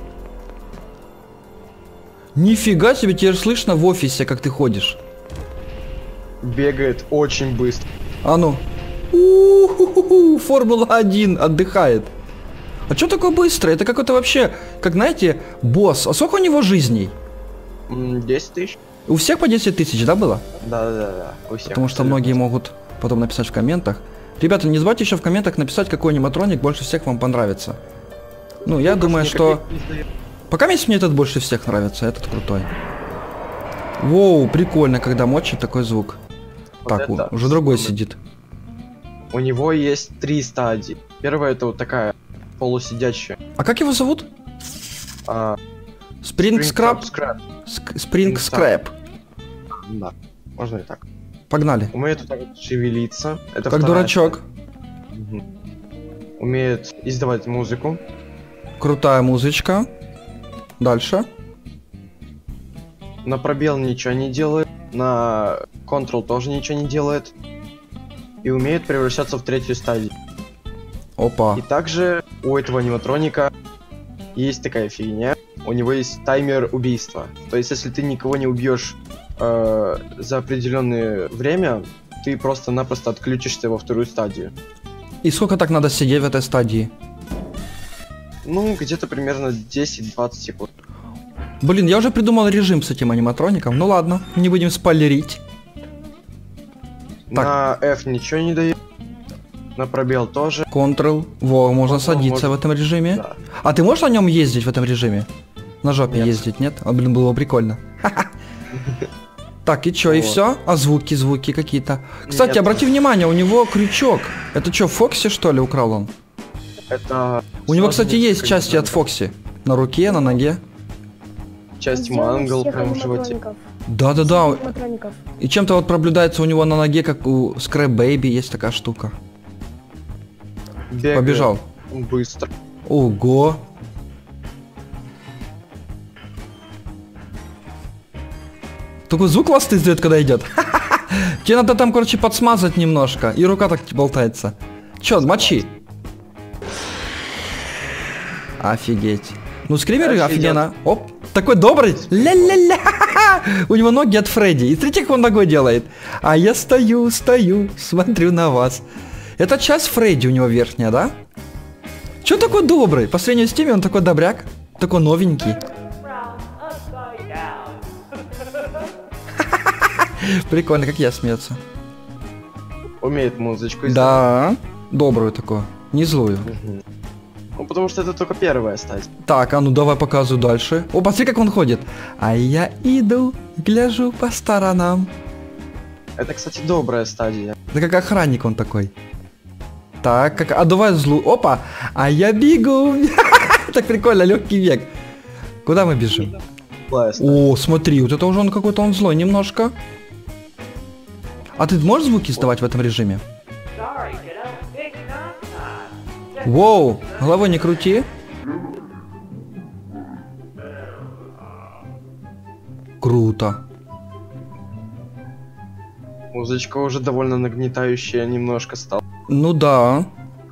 Нифига себе, тебе слышно в офисе, как ты ходишь. Бегает очень быстро. А ну. У-ху-ху-ху, Формула один отдыхает. А чё такое быстро? Это какой-то вообще, как знаете, босс. А сколько у него жизней? М, десять тысяч. У всех по десять тысяч, да, было? Да, да, да, да. У всех. Потому что абсолютно. многие могут потом написать в комментах. Ребята, не забывайте еще в комментах написать, какой аниматроник больше всех вам понравится. Ну, я Ну, думаю, просто что... никаких не сдает. Пока мне мне этот больше всех нравится, этот крутой. Воу, прикольно, когда мочит такой звук. Вот Так, это уже другой самое. сидит. У него есть три стадии. Первая это вот такая полусидячая. А как его зовут? А, Спринг Скраб? Скраб. Спринг Скрэп. Да, можно и так. Погнали. Умеет вот так вот шевелиться. Это Как вторая дурачок. стадия. Мгм. Умеет издавать музыку. Крутая музычка. Дальше. На пробел ничего не делает. На Ctrl тоже ничего не делает. И умеет превращаться в третью стадию. Опа. И также у этого аниматроника есть такая фигня. У него есть таймер убийства. То есть, если ты никого не убьешь э, за определенное время, ты просто-напросто отключишься во вторую стадию. И сколько так надо сидеть в этой стадии? Ну, где-то примерно десять-двадцать секунд. Блин, я уже придумал режим с этим аниматроником. Ну ладно, не будем спойлерить. Так. На F ничего не дает. На пробел тоже. Ctrl. Во, можно Ctrl садиться можно. в этом режиме. Да. А ты можешь на нем ездить в этом режиме? На жопе Нет. ездить, нет? А, блин, было бы прикольно. Так, и чё, и Вот. все? А звуки, звуки какие-то. Кстати, Нет. обрати внимание, у него крючок. Это что, Фокси, что ли, украл он? Это... У него, сразу кстати, несколько есть части от аниматроников. Фокси. На руке, на ноге. Часть Сделал мангл всех прям в животе. аниматроников. Да-да-да. Аниматроников. И чем-то вот проблюдается у него на ноге, как у Scrap Baby, есть такая штука. Бегает Побежал. быстро. Ого. Такой звук классный издает, когда идет. Тебе надо там, короче, подсмазать немножко. И рука так болтается. Чё, мочи. Офигеть. Ну, скримеры Офигеть. офигенно. Оп. Такой добрый. Ля-ля-ля. У него ноги от Фредди. И смотрите, как он ногой делает. А я стою, стою, смотрю на вас. Это часть Фредди у него верхняя, да? Чё такой добрый? По сравнению с теми он такой добряк. Такой новенький. Прикольно, как я смеется. Умеет музычку издавать. Да, добрую такую, не злую. Мгм. Ну, потому что это только первая стадия. Так, а ну давай показываю дальше. О, посмотри, как он ходит. А я иду, гляжу по сторонам. Это, кстати, добрая стадия. Да как охранник он такой. Так, как... А давай злую. Опа! А я бегу. Так прикольно, легкий бег. Куда мы бежим? Злая стадия. О, смотри, вот это уже он какой-то он злой немножко. А ты можешь звуки издавать в этом режиме? Воу, головой не крути. Круто. Музычка уже довольно нагнетающая немножко стала. Ну да.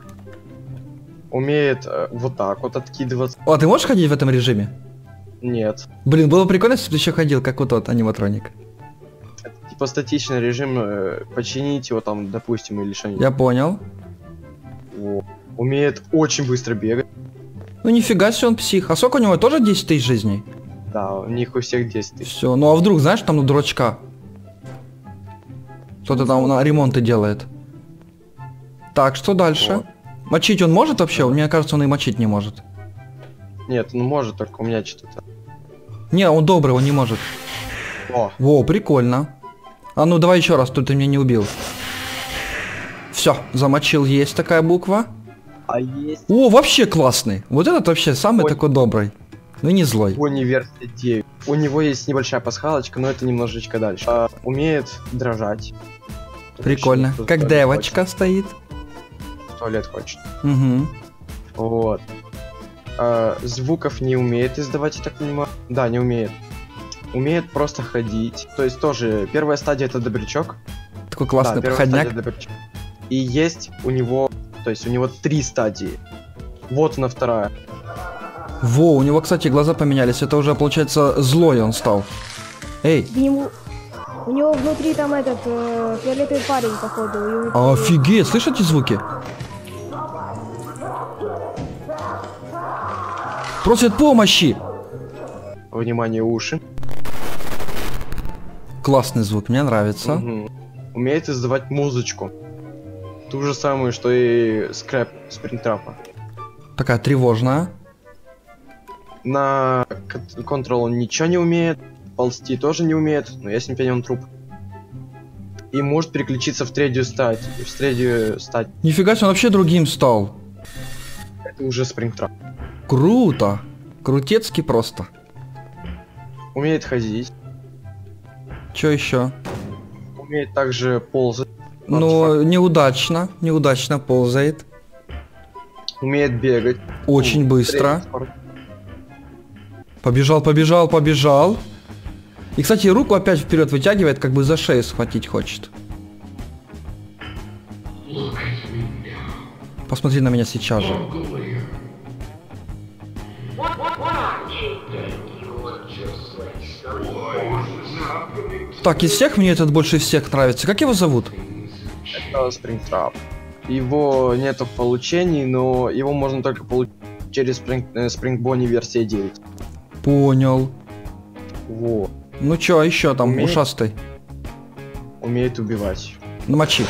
Умеет э, вот так вот откидываться. А ты можешь ходить в этом режиме? Нет. Блин, было прикольно, если бы ты еще ходил, как вот тот аниматроник. Это типа статичный режим. э, починить его там, допустим, или что-нибудь. Я понял. Во. Умеет очень быстро бегать. Ну нифига себе он псих. А сколько у него тоже десять тысяч жизней? Да, у них у всех десять тысяч. Все. Ну а вдруг, знаешь, там у дурачка кто-то там на ремонты делает. Так, что дальше? Вот. Мочить он может вообще? Мне кажется, он и мочить не может. Нет, ну может, только у меня что-то. Не, он добрый, он не может. О, Во, прикольно. А ну давай еще раз, тут ты меня не убил. Все, замочил, есть такая буква. а есть О, вообще классный. Вот этот вообще самый Ой. такой добрый. Ну и не злой. университет девять. У него есть небольшая пасхалочка, но это немножечко дальше. А, умеет дрожать. Прикольно. Точно, Как в туалет девочка стоит. хочет, В туалет хочет. Угу. Вот. э, звуков не умеет издавать, я так понимаю. Да, не умеет. Умеет просто ходить. То есть тоже первая стадия это добрячок. Такой классный Да, первая проходняк. стадия добрячок. И есть у него, то есть у него три стадии. Вот она вторая. Во, у него, кстати, глаза поменялись. Это уже, получается, злой он стал. Эй, К нему- У него внутри там этот э, фиолетовый парень, походу. и у- офигеть, слышите звуки? Просят помощи. Внимание, уши. Классный звук, мне нравится. Мгм. Умеет издавать музычку. Ту же самую, что и скрэп Спрингтрапа. Такая тревожная. На к- контрол он ничего не умеет. Ползти тоже не умеет, но я с ним пенен труп. И может переключиться в третью стать. В третью стать. Нифига себе, он вообще другим стал. Это уже Спрингтрап. Круто. Крутецкий просто. Умеет ходить. Чё еще? Умеет также ползать. Ну, неудачно. Неудачно ползает. Умеет бегать. Очень Ну, быстро. средний Побежал, побежал, побежал. И, кстати, руку опять вперед вытягивает, как бы за шею схватить хочет. Посмотри на меня сейчас же. Так, из всех мне этот больше всех нравится. Как его зовут? Это Спрингтрап. Его нету в получении, но его можно только получить через Spring, э, Spring Bonnie версия девять. Понял. Вот. Ну чё, еще там, Умеет? ушастый? Умеет убивать. Намочи.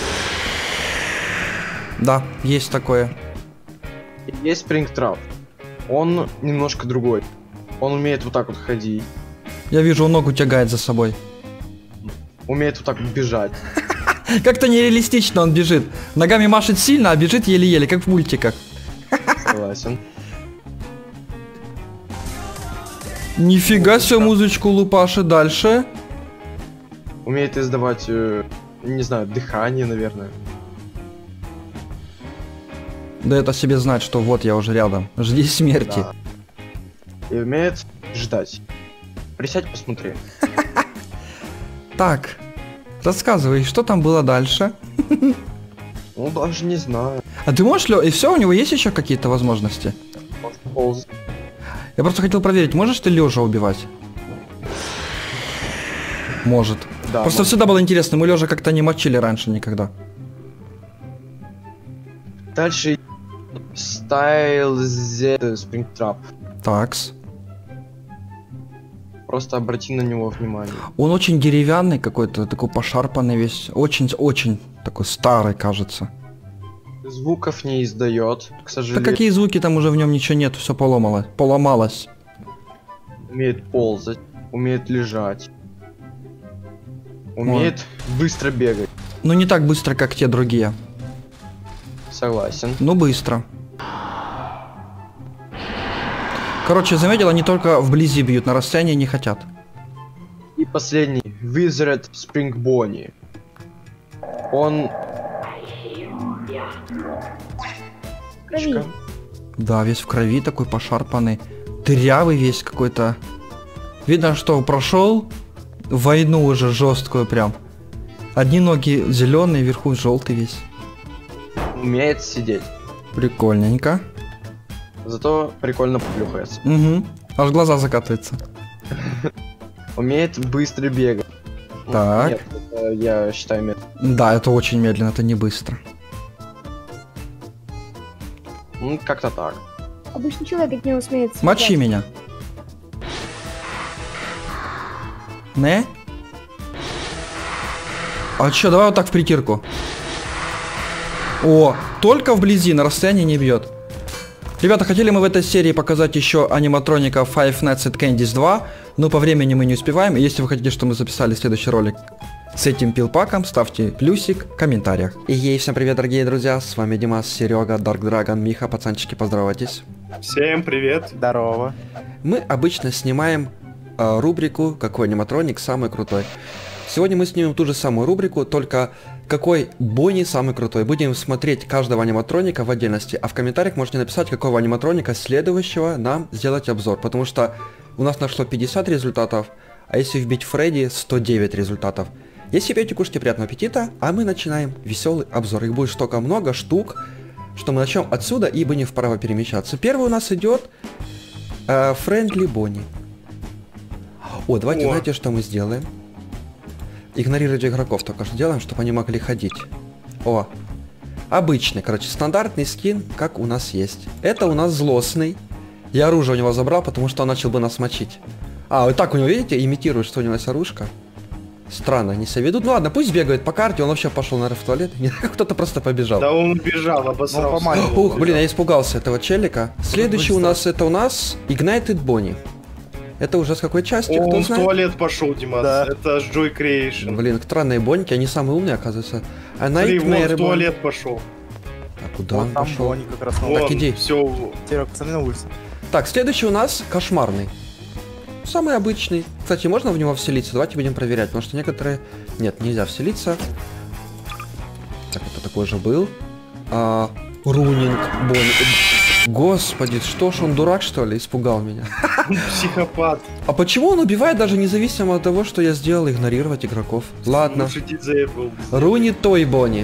Да, есть такое. И есть Springtrap. Он немножко другой. Он умеет вот так вот ходить. Я вижу, он ногу тягает за собой. Умеет вот так вот бежать. Как-то нереалистично он бежит. Ногами машет сильно, а бежит еле-еле, как в мультиках. Согласен. Нифига себе музычку лупаши. Дальше. Умеет издавать, э, не знаю, дыхание, наверное. Да это себе знать, что вот я уже рядом. Жди смерти. Да. И умеет ждать. Присядь, посмотри. Так, рассказывай, что там было дальше? Ну, даже не знаю. А ты можешь, Лё, и все, у него есть еще какие-то возможности? Может ползать. Я просто хотел проверить, можешь ты лежа убивать? Может. Да, Просто может. всегда было интересно, мы лежа как-то не мочили раньше никогда. Дальше Style Z Springtrap. Такс. Просто обрати на него внимание. Он очень деревянный какой-то, такой пошарпанный весь. Очень-очень такой старый, кажется. Звуков не издает, к Да сожалению. какие звуки, там уже в нем ничего нет, все поломалось. Поломалось. Умеет ползать, умеет лежать. Умеет быстро бегать. Ну не так быстро, как те другие. Согласен. Но быстро. Короче, заметил, они только вблизи бьют, на расстоянии не хотят. И последний. Wizard Spring Bonnie. Он... В крови. Да, весь в крови такой пошарпанный. Дырявый весь какой-то. Видно, что прошел войну уже жесткую прям. Одни ноги зеленые, вверху желтый весь. умеет сидеть. Прикольненько. Зато прикольно поплюхается. Угу. Аж глаза закатываются. Умеет быстро бегать. Ну, Так. Нет, это, я считаю, мед. Да, это очень медленно, это не быстро. Ну, как-то так. Обычный человек от него смеется. Мочи меня. Не? А чё, давай вот так в притирку. О, только вблизи, на расстоянии не бьет. Ребята, хотели мы в этой серии показать еще аниматроника Five Nights at Candy's два, но по времени мы не успеваем. Если вы хотите, чтобы мы записали следующий ролик с этим пилпаком, ставьте плюсик в комментариях. И ей, всем привет, дорогие друзья, с вами Димас, Серега, Dark Dragon, Миха, пацанчики, поздоровайтесь. Всем привет. Здорово. Мы обычно снимаем э, рубрику «Какой аниматроник самый крутой?». Сегодня мы снимем ту же самую рубрику, только какой Бонни самый крутой. Будем смотреть каждого аниматроника в отдельности, а в комментариях можете написать, какого аниматроника следующего нам сделать обзор, потому что у нас нашло пятьдесят результатов, а если вбить Фредди, сто девять результатов. Если пьете, кушайте, приятного аппетита, а мы начинаем веселый обзор. Их будет столько много штук, что мы начнем отсюда и будем вправо перемещаться. Первый у нас идет э, Friendly Бонни. О, давайте, О. знаете, что мы сделаем? Игнорировать игроков только что делаем, чтобы они могли ходить. О, обычный, короче, стандартный скин, как у нас есть. Это у нас злостный. Я оружие у него забрал, потому что он начал бы нас мочить. А, вот так у него, видите, имитирует, что у него есть оружка. Странно, они себя ведут. Ну ладно, пусть бегает по карте, он вообще пошел, наверное, в туалет. Кто-то просто побежал. Да он убежал, обосрался. Ну, Ух, блин, я испугался этого челика. Следующий у нас, это у нас Ignited Бонни. Это уже с какой части, О, кто он в знает? туалет пошел, Димас. Да. Это ж Joy Creation. Блин, странные бонники, они самые умные, оказывается. А Смотри, вон Nightmare в Бонни. туалет пошел. А куда Вот он там пошел? Бонни как раз на Вон, Так, иди. все. Серег, пацаны на улице. Так, следующий у нас кошмарный. Самый обычный. Кстати, можно в него вселиться? Давайте будем проверять, потому что некоторые... Нет, нельзя вселиться. Так, это такой же был. А, Рунинг Бонни. Господи, что ж он дурак, что ли? Испугал меня. Психопат. А почему он убивает даже независимо от того, что я сделал, игнорировать игроков? Ладно. Лучше диджей был. Руни Той Бонни.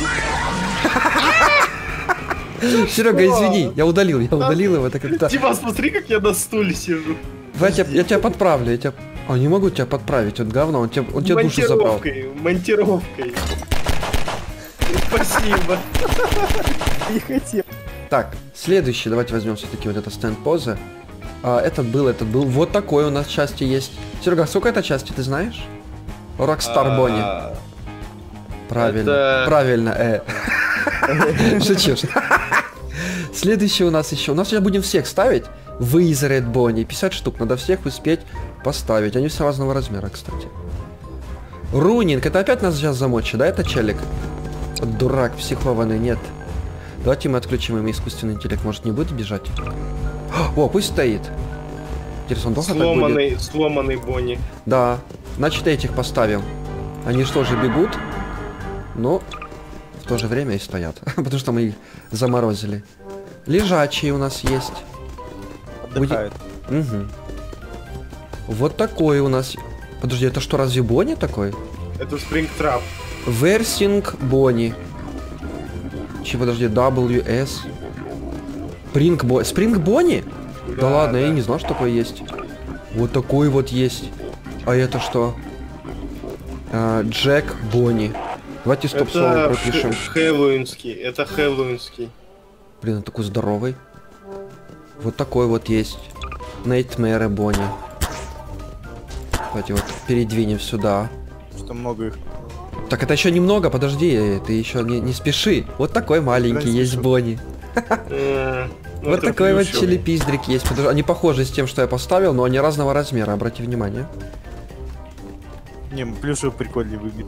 Серега, извини, я удалил, я удалил его, это как-то... Дима, смотри, как я на стуле сижу. Я тебя, я тебя подправлю, я тебя... А, не могу тебя подправить, вот говно, он тебе, он тебе душу забрал. Монтировкой, монтировкой. Спасибо. Не хотел. Так, следующий, давайте возьмем все-таки вот это стенд-позы. А, этот был, этот был. Вот такой у нас части есть. Серега, сколько это части, ты знаешь? Rockstar Бонни. А, Правильно, это- правильно, э. Шучу. Следующий у нас еще. У нас сейчас будем всех ставить. Wizard Бонни. пятьдесят штук. Надо всех успеть поставить. Они все разного размера, кстати. Рунинг. Это опять нас сейчас замочит, да, это челик? Дурак, психованный, нет. Давайте мы отключим ему искусственный интеллект. Может, не будет бежать? О, пусть стоит. Интересно, он долго так будет? сломанный, сломанный Бонни. Да. Значит, этих поставим. Они что же бегут? Но в то же время и стоят. Потому что мы их заморозили. Лежачие у нас есть. Отдыхает. Угу. Вот такой у нас. Подожди, это что, разве Бонни такой? Это Springtrap. Версинг Бонни. Че, подожди, дабл ю эс. Спринг Бонни. Спринг Бонни? Да, Да, ладно, я да. и не знал, что такое есть. Вот такой вот есть. А это что? А, Джек Бонни. Давайте стоп-слово Это пропишем. х- хэллоуинский. Это хэллоуинский. Блин, он такой здоровый. Вот такой вот есть. Nightmare Бонни. Давайте вот передвинем сюда. Что много их. Так, это еще немного, подожди, ты еще не, не спеши. Вот такой маленький не есть спешу. Бонни. Э, ну, Вот это такой вот плюшевый. челепиздрик есть. Подож- Они похожи с тем, что я поставил, но они разного размера, обрати внимание. Не, плюшевый прикольный выглядит.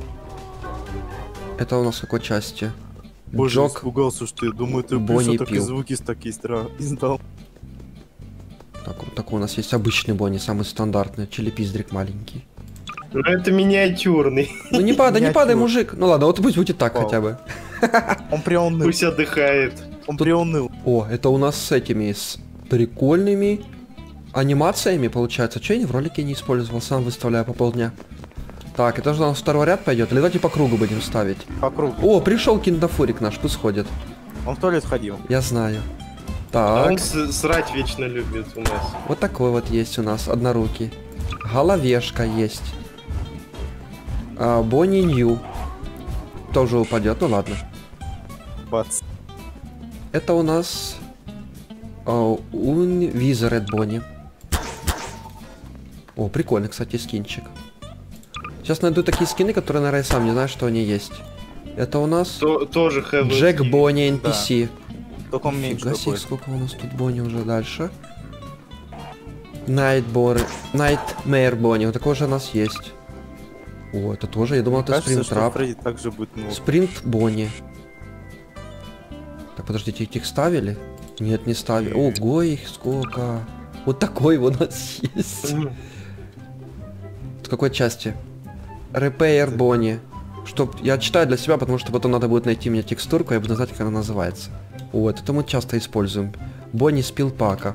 Это у нас в какой части? Боже, Джок. испугался, что я думаю, ты Бонни плюшевый так и пил. звуки такие стра... издал. Так, вот такой у нас есть обычный Бонни, самый стандартный. Челепиздрик маленький. Ну это миниатюрный. Ну не падай, не падай, Миниатюр. мужик. Ну ладно, вот пусть будет так Вау. хотя бы. Он приуныл. Пусть отдыхает. Он Тут- приуныл. О, это у нас с этими, с прикольными анимациями, получается. Че я в ролике не использовал, сам выставляю по полдня. Так, это же у нас второй ряд пойдет. Или давайте по кругу будем ставить. По кругу. О, пришел киндафурик наш, пусть ходит. Он в туалет ходил. Я знаю. А Так, он с- срать вечно любит у нас. вот такой вот есть у нас, однорукий. Головешка есть. А, Бонни Нью. Тоже упадет, ну ладно. Бац. Это у нас... а, Wizard Бонни. О, прикольно, кстати, скинчик. Сейчас найду такие скины, которые, наверное, я сам не знаю, что они есть. Это у нас То- тоже хэллоуинский. Джек Бонни эн пи си. Только он меньше Фига себе, такой. сколько у нас тут Бонни уже дальше. Найтбор... Nightmare Бонни, вот такой же у нас есть. О, это тоже, я думал, это Кажется, что Спринтрап. Фредди также будет, ну, Спринт Бонни. Так, подождите, их ставили? Нет, не ставили. Ого, их сколько. Вот такой вот у нас есть. Мгм. С какой части? Repair Bonnie. Чтоб я читаю для себя, потому что потом надо будет найти мне текстурку, я буду знать, как она называется. Вот, это мы часто используем. Бонни с пилпака.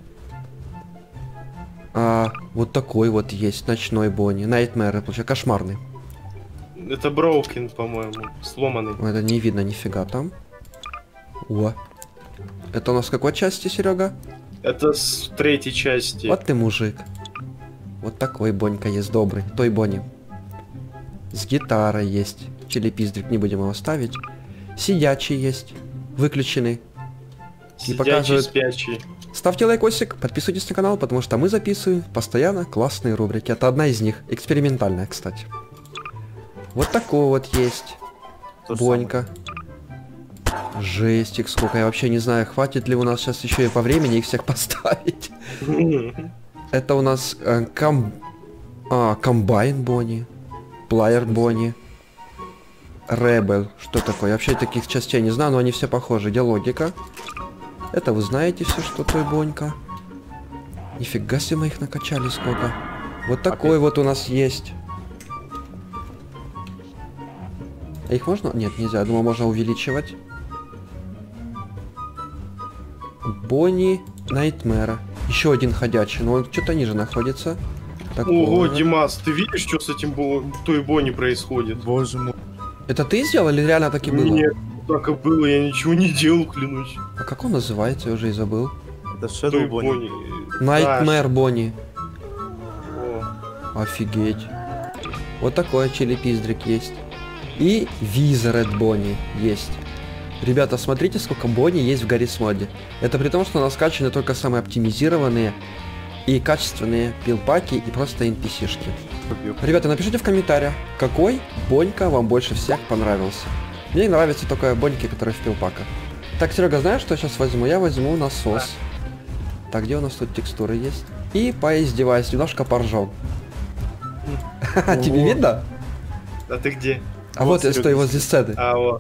А, вот такой вот есть, ночной Бонни. Nightmare, получается, кошмарный. Это Броукен, по-моему, сломанный. Это не видно нифига там. О. Это у нас в какой части, Серега? Это с третьей части. Вот ты мужик. Вот такой Бонька есть добрый. Той Бонни. С гитарой есть. Челепиздрик, не будем его ставить. Сидячий есть. Выключенный. И Сидячий, показывает... спящий. Ставьте лайкосик, подписывайтесь на канал, потому что мы записываем постоянно классные рубрики. Это одна из них. Экспериментальная, кстати. Вот такой вот есть. То же Бонька. Жестик, сколько. Я вообще не знаю, хватит ли у нас сейчас еще и по времени их всех поставить. Это у нас э, ком... а, комбайн Бонни. Плеер Бонни. Ребел. Что такое? Я вообще таких частей не знаю, но они все похожи. Где логика? Это вы знаете все, что той Бонька. Нифига себе мы их накачали сколько. Вот такой Опять? вот у нас есть. А их можно? Нет, нельзя. Я думал, можно увеличивать. Бонни Найтмэра. Еще один ходячий, но он что-то ниже находится. Такого. Ого, Димас, ты видишь, что с этим бо... той Бонни происходит? Боже мой. Это ты сделал или реально так и было? Нет, так и было, я ничего не делал, клянусь. А как он называется? Я уже и забыл. Это Той Shadow Bonnie. Бонни. Nightmare Бонни. О, Офигеть. Вот такой челепиздрик есть. И Wizard Бонни есть. Ребята, смотрите, сколько Бонни есть в Гаррис моде. Это при том, что у нас скачаны только самые оптимизированные и качественные пилпаки и просто эн пи си-шки. Ребята, напишите в комментариях, какой Бонька вам больше всех понравился. Мне нравятся только Боньки, которые в пилпаках. Так, Серега, знаешь, что я сейчас возьму? Я возьму насос. Так, где у нас тут текстуры есть? И поиздеваюсь, немножко поржем. Тебе видно? а ты где? А вот я стою возле сцены. А, вот.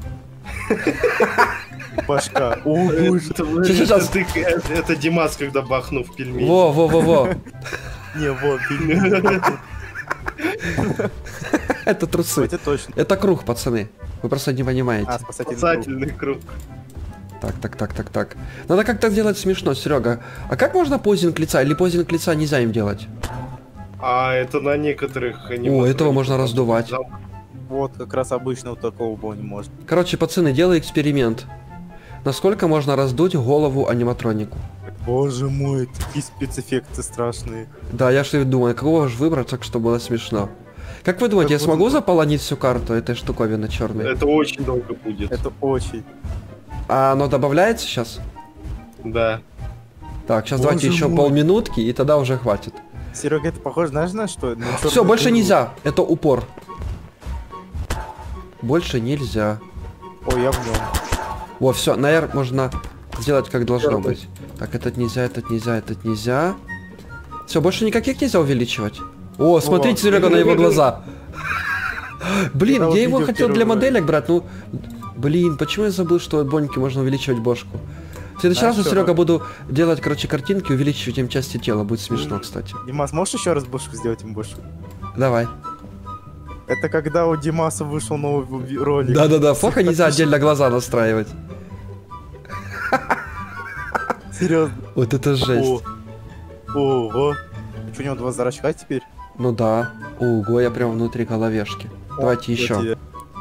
Башка. О, Это, боже. это, Сейчас. ты- это- это Димас, когда бахнул в пельмени. Во, во, во, во. Не, вот, ты Это трусы. это точно. Это круг, пацаны. Вы просто не понимаете. А, спасательный круг. Спасательный круг. Так, так, так, так, так. Надо как-то сделать смешно, Серега. А как можно позинг лица? Или позинг лица нельзя им делать? А это на некоторых О, аниматрониках этого можно раздувать. зам- Вот, как раз обычно вот такого Бонни можно. Короче, пацаны, делай эксперимент. Насколько можно раздуть голову аниматронику? Боже мой, такие спецэффекты страшные. Да, я же думаю, какого же выбрать, так чтобы было смешно. Как вы думаете, я Как смогу будто- заполонить всю карту этой штуковины черной? Это очень долго будет. Это очень. А оно добавляется сейчас? Да. Так, сейчас Боже давайте еще мой. полминутки, и тогда уже хватит. Серега, это похоже, знаешь, на что? На Все, чёрную больше дыру. нельзя. Это упор. Больше нельзя. Ой, я в нем. Во, все, на R можно сделать как должно Черный. быть. Так, этот нельзя, этот нельзя, этот нельзя. Все, больше никаких нельзя увеличивать. О, смотрите, Серега, на его глаза. Блин, Я я вот его видел хотел первый для раз. моделек брать, ну... Блин, почему я забыл, что от Боньки можно увеличивать бошку? В следующий А, раз я, всё, Серега, да. буду делать, короче, картинки, увеличивать им части тела. Будет смешно, кстати. Димас, можешь еще раз бошку сделать им бошку? Давай. Это когда у Димаса вышел новый ви- ролик. Да-да-да, плохо нельзя отдельно глаза настраивать. Серьезно. Вот это жесть. О. Ого. Что, у него два зрачка теперь? Ну да. Ого, я прям внутри головешки. Давайте еще.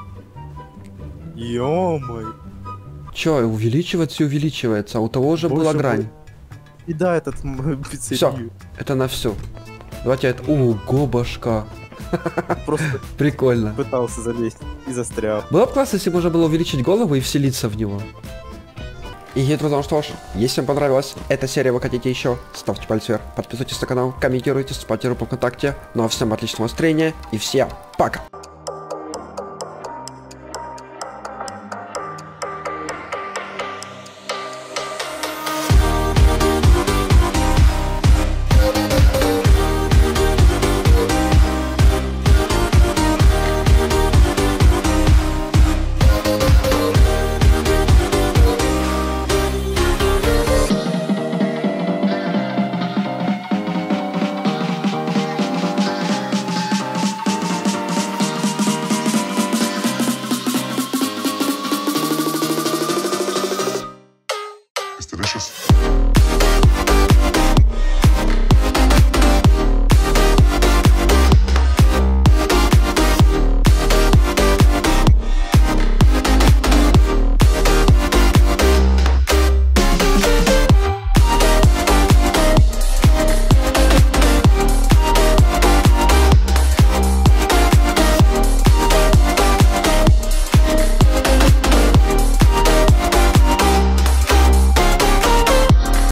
Ё-моё. Че, увеличивается и увеличивается, а у того уже Боже была мой. грань. И да, этот м, пиццерию. Это на всю. Давайте это... Ого, башка. Просто Прикольно. пытался залезть и застрял. Было бы классно, если можно было увеличить голову и вселиться в него. И это потому что ж, если вам понравилась эта серия, вы хотите еще, ставьте пальцы вверх, подписывайтесь на канал, комментируйте, ставьте руку ВКонтакте. Ну а всем отличного настроения и всем пока!